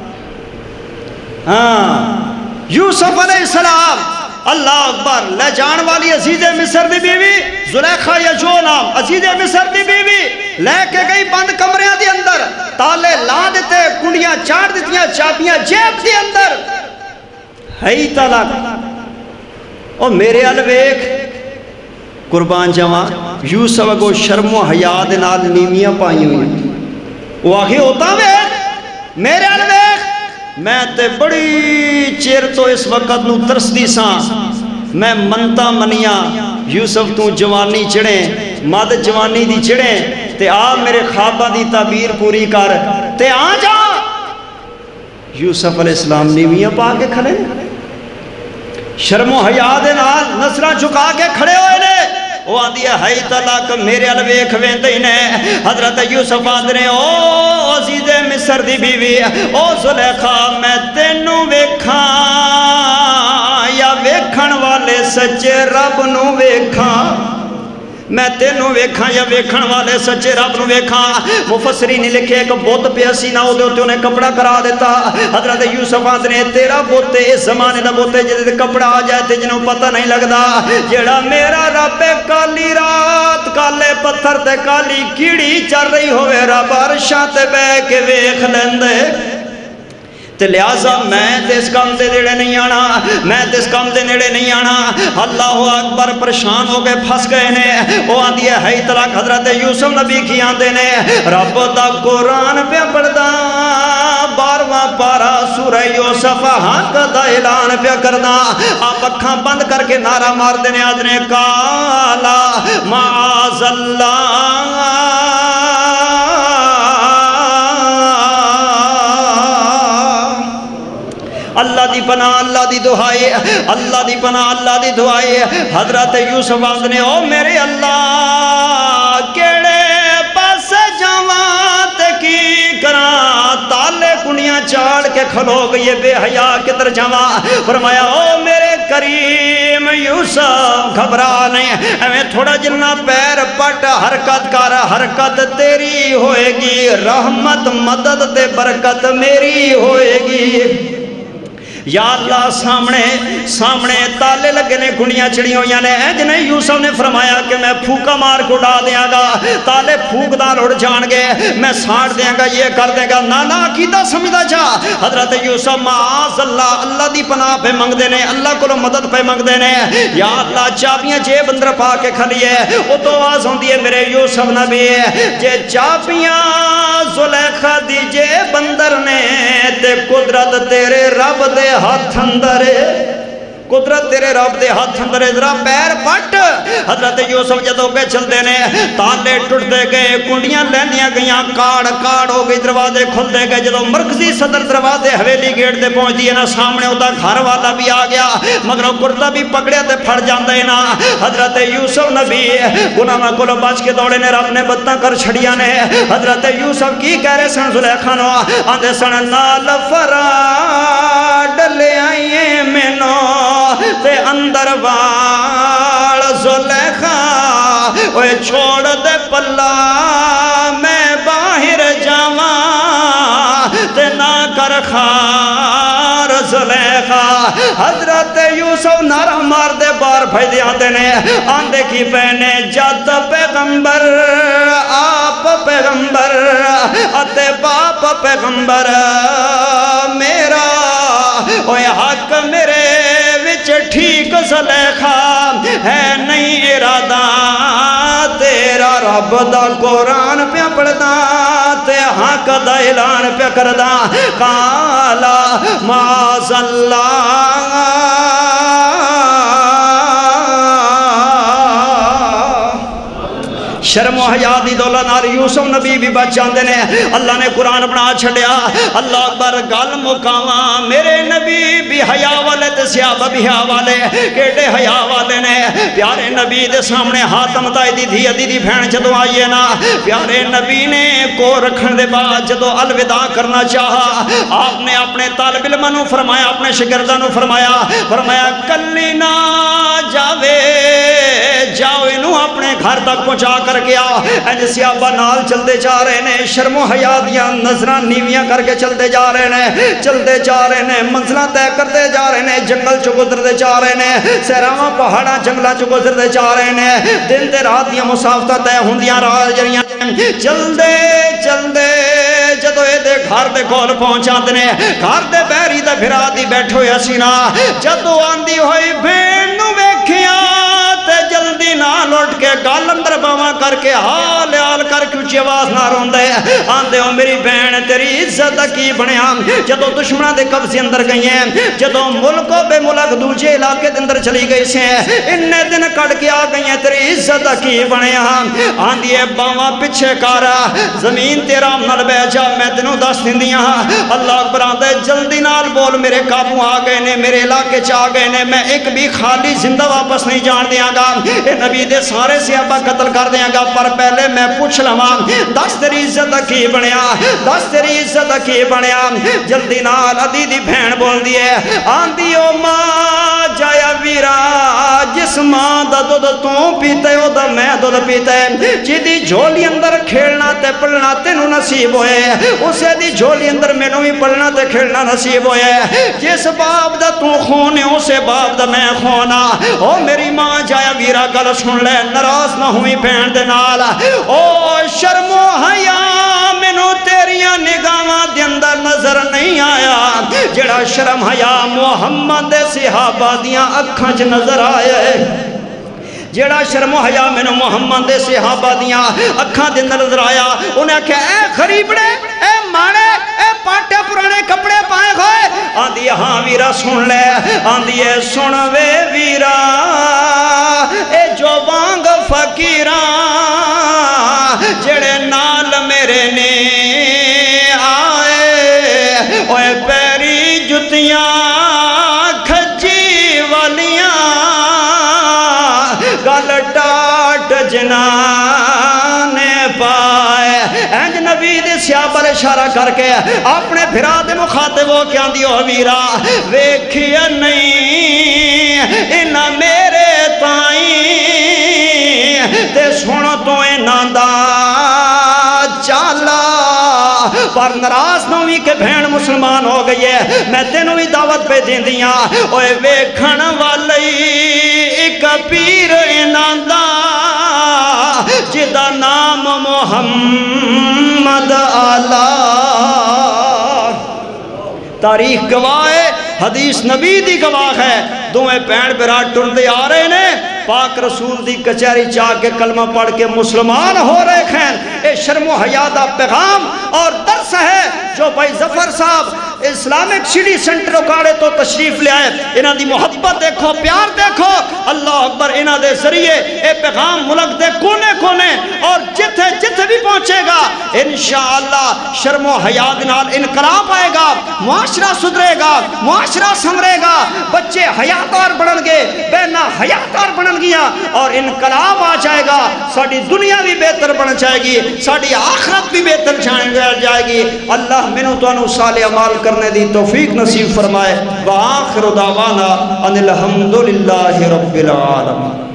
ہاں یوسف علیہ السلام، اللہ اکبر، لے جان والی عزیز مصر دی بیوی زلیخا یا جو نام عزیز مصر دی بیوی لے کے گئی بند کمریاں دی اندر، تالے لا دیتے، کنڈیاں چاڑ دیتیاں، چابیاں جیب دی اندر۔ حیت لک، او میرے الویک قربان جوان یوسف اگو شرم و حیا دے نال نیمیاں پائی ہوئی، وہ آگے ہوتا وے میرے الویک میں تے بڑی چیر تو اس وقت نو ترسدی ساں، میں منتا منیاں یوسف تو جوانی چڑھیں، مد جوانی دی چڑھیں تے آ میرے خوابہ دی تعبیر پوری کر تے آ جا۔ یوسف علیہ السلام نیمیاں پا کے کھڑے، شرم و حیا دے نال نسراں چکا کے کھڑے ہوئے نے۔ وہ آدھی ہے حیت لک، میرے الویک ویندے نے حضرت یوسف آدھنے او عزیز مصر دی بیوی، او زلیخا میں تینوں ویکھاں یا ویکھن والے سچے رب نو ویکھاں، میں تینوں ویکھاں یا ویکھن والے سچے رب نو ویکھاں۔ مفسرین نے لکھے ایک بت پیا سی نہ او دے انہیں کپڑا کرا دیتا۔ حضرت یوسف آدھنے تیرا بت اس زمانے دا بت جدے کپڑا آ جائے تے جنہوں پتہ نہیں لگدا، جیڑا میرا رب کالی رات کالے پتھر تے کالی کیڑی چل رہی ہوئے رب عرشاں تے بے کے ویکھ لیندے، تے لہٰذا میں تے اس کام دے نیڑے نہیں آنا، میں تے اس کام دے نیڑے نہیں آنا۔ اللہ اکبر، پریشان ہو گئے، پھنس گئے نے۔ وہ آندی ہے حیت لک، حضرت یوسف نبی کی آندے نے رب دا قرآن پہ پڑھدا 12واں پارا سورہ یوسف حق دا اعلان پہ کردا، آپ اکھاں بند کر کے نعرہ مار دینے آدھنے کالا معاذ اللہ، اللہ دی پناہ، اللہ دی دعائے، اللہ دی پناہ، اللہ دی دعائے۔ حضرت یوسف آدھنے او میرے اللہ کیڑے پاس جاواں تے کی کراں، تالے کنیاں چاڑ کے کھلو گئی بے حیا کدھر جاواں۔ فرمایا او میرے کریم یوسف گھبرا نہیں، ایویں تھوڑا جنہ پیر پٹ حرکت کر، حرکت تیری ہوئے گی، رحمت مدد تے برکت میری ہوئے گی۔ یا اللہ سامنے تالے لگے نے، گھنیاں چڑی ہوئی نے، جنہیں یوسف نے فرمایا کہ میں پھوکا مار کو ڈا دیاں گا، تالے پھوک دار اڑ جان گے، میں ساڑھ دیاں گا، یہ کر دے گا، نانا عقیدہ سمجھدا جا۔ حضرت یوسف معاذ اللہ، اللہ دی پناہ پہ منگ دینے، اللہ کو مدد پہ منگ دینے۔ یا اللہ چابیاں جیب اندر پا کے کھلیے، وہ تو آواز ہوندی ہے میرے یوسف نبی جے چابیاں زلیخا دی جیب اندر نے تے قدرت تیرے رب دے ہاتھ اندر، قدرت تیرے رب دے ہاتھ اندر، ذرا پیر پٹ۔ حضرت یوسف جدوں پہ چل دینے، تالے ٹوٹتے گئے، کنڈیاں لیندیاں گئیاں، کاڑ ہو گئی، دروازے کھلتے گئے۔ جدوں مرکزی صدر دروازے حویلی گیٹ دے پہنچ دیئے نا، سامنے ہوتا گھر والا بھی آ گیا، مگر کرتا بھی پکڑیا تے پھڑ جاندے نا۔ حضرت یوسف نبی گناہ کو بچ کے دوڑے نے، رب نے بدتاں کر چھڑیا نے۔ حضرت یوسف کی کہہ رہے سن زلیخا نو، آندے سن نال فرا ڈلے آئیے مینو تے اندر وال زلیخا، اوے چھوڑ دے پلا میں باہر جاواں تے نہ کر خار زلیخا۔ حضرت یوسف نعرہ مار دے بار بھائی دے آندے نے، آندے کی پہنے جد پیغمبر آپ پیغمبر اتے باپ پیغمبر میرا، اوے حق میرے وچ ٹھیک زلیخا ہے نہیں ارادہ تیرا، رب دا قرآن پہ پڑھدا تے حق دا اعلان پہ کردا، قالا معاذ اللہ شرم و حیا دی دولت نال یوسف نبی بھی بچ جاندے نے اللہ نے قرآن بنا چھڑیا اللہ اکبر گل مکاواں میرے نبی بھی حیا والے تے صحابہ بھی حیا والے کیڑے حیا والے نے پیارے نبی دے سامنے حاتم تائی دی دھی ادی دی بہن جدوں آئیے نا پیارے نبی نے کو رکھن دے بعد جدوں الوداع کرنا چاہا آپ نے اپنے طالب علماں نو فرمایا اپنے شاگرداں نو فرمایا کلی نہ جاوے جاؤ انہوں اپنے گھر تک پہنچا کر کے آؤ انج صحابہ نال چلتے جا رہے ہیں شرم و حیا دیاں نظراں نیویاں کر کے چلتے جا رہے ہیں منزلاں طے کرتے جا رہے ہیں جنگل چ گزرتے جا رہے ہیں صحراواں پہاڑاں جنگلاں چ گزرتے جا رہے ہیں دن تے رات دیاں مسافتاں طے ہوندیاں راہ جڑیاں چلدے جدوں اے دے گھر دے کول پہنچاندے نے گھر دے بیری تے بھرا دی بیٹھے ہوئے حسینہ جدوں آندی ہوئی بھین نو ویکھیا تے جلدی نہ لوٹ کے گل اندر باواں کر کے حال کر کے اونچی آواز نہ روندے آندے ہو میری بہن تیری عزت کی بنیا جدوں دشمناں دے قبضے اندر گئی ہیں جدوں ملک و بے ملک دوجے علاقے دے اندر چلی گئی سے اننے دن کٹ کے آ گئی ہیں تیری عزت کی بنیا آندی ہے باواں پیچھے کر زمین تیرا نال بہ جا میں تینوں دس دیندیاں اللہ اکبر آندے جلدی نال بول میرے قابو آ گئے نے میرے علاقے چ آ گئے نے میں ایک بھی خالی زندہ واپس نہیں جان دیاں گا اے نبی دے سارے صحابہ قتل کر دیاں گا پر پہلے میں پوچھ لواں دس تیری عزت کی بنیا جلدی نال ادی دی بہن بول دی ہے آندی او ماں جایا ویرا جس ماں دا دودھ تو پیتے او دا میں دودھ پیتے جی دی جھولی اندر کھیلنا تے پڑھنا تینوں نصیب ہوئے اسے دی جھولی اندر میں بھی پڑھنا تے کھیلنا نصیب ہوئے جس باپ دا تو خون ہے اسے باپ دا میں خونا او میری ماں جایا ویرا گل سن لے ناراض نہ ہوئی بہن دے نال او شرم و حیا مینوں تیریاں نگاہاں دے اندر نظر نہیں آیا جڑا شرم حیا محمد دے صحابہ دیاں اکھاں چ نظر آیا ہے جیڑا شرم و حیا میں محمد دے صحابہ دیاں اکھاں دے نظر آیا انہیں کہا اے غریبڑے اے مانے اے پاٹے پرانے کپڑے پائے ہوئے آندی ہاں ویرا سن لے آندی ہے سن وے ویرا اے جو وانگ فقیران جیڑے نال میرے نے آئے اوے پیری جتیاں کھجی والیاں گل ٹاٹ جنانے پائے اینج نبی دے صحابہ اشارہ کر کے اپنے بھرا دے مخاطب ہو کے آندی ہو ویرا ویکھیا نہیں انہاں میرے تائیں تے سن تو انہاں دا چالا پر ناراض نہ ہوئی کہ بہن مسلمان ہو گئی ہے میں تینوں ہی دعوت پہ دین دیاں اوے ویکھن والی ایک پیر انہاں دا جدا نام محمد آلہ تاریخ گواہ ہے حدیث نبی دی گواہ ہے دوئے پین برا ٹردے آ رہے نے پاک رسول دی کچہری چاہ کے کلمہ پڑھ کے مسلمان ہو رہے ہیں اے شرم و حیا دا پیغام اور درس ہے جو بھائی ظفر صاحب اسلامک سٹی سنٹر اکاڑے تو تشریف لے آئے انہاں دی محبت دیکھو پیار دیکھو اللہ اکبر انہاں دے ذریعے اے پیغام ملک دے کونے کونے اور جتھے بھی پہنچے گا انشاءاللہ شرم و حیا نال انقلاب آئے گا معاشرہ سدھرے گا معاشرہ سنورے گا بچے حیاتار بنن گے بہناں حیاتار بنن گیا اور انقلاب آ جائے گا ساڑی دنیا بھی بہتر بن جائے گی ساڑی آخرت بھی بہتر جائے گی اللہ منو تو انو صالح عمال کرنے دی توفیق نصیب فرمائے وآخر دعوانا ان الحمدللہ رب العالمین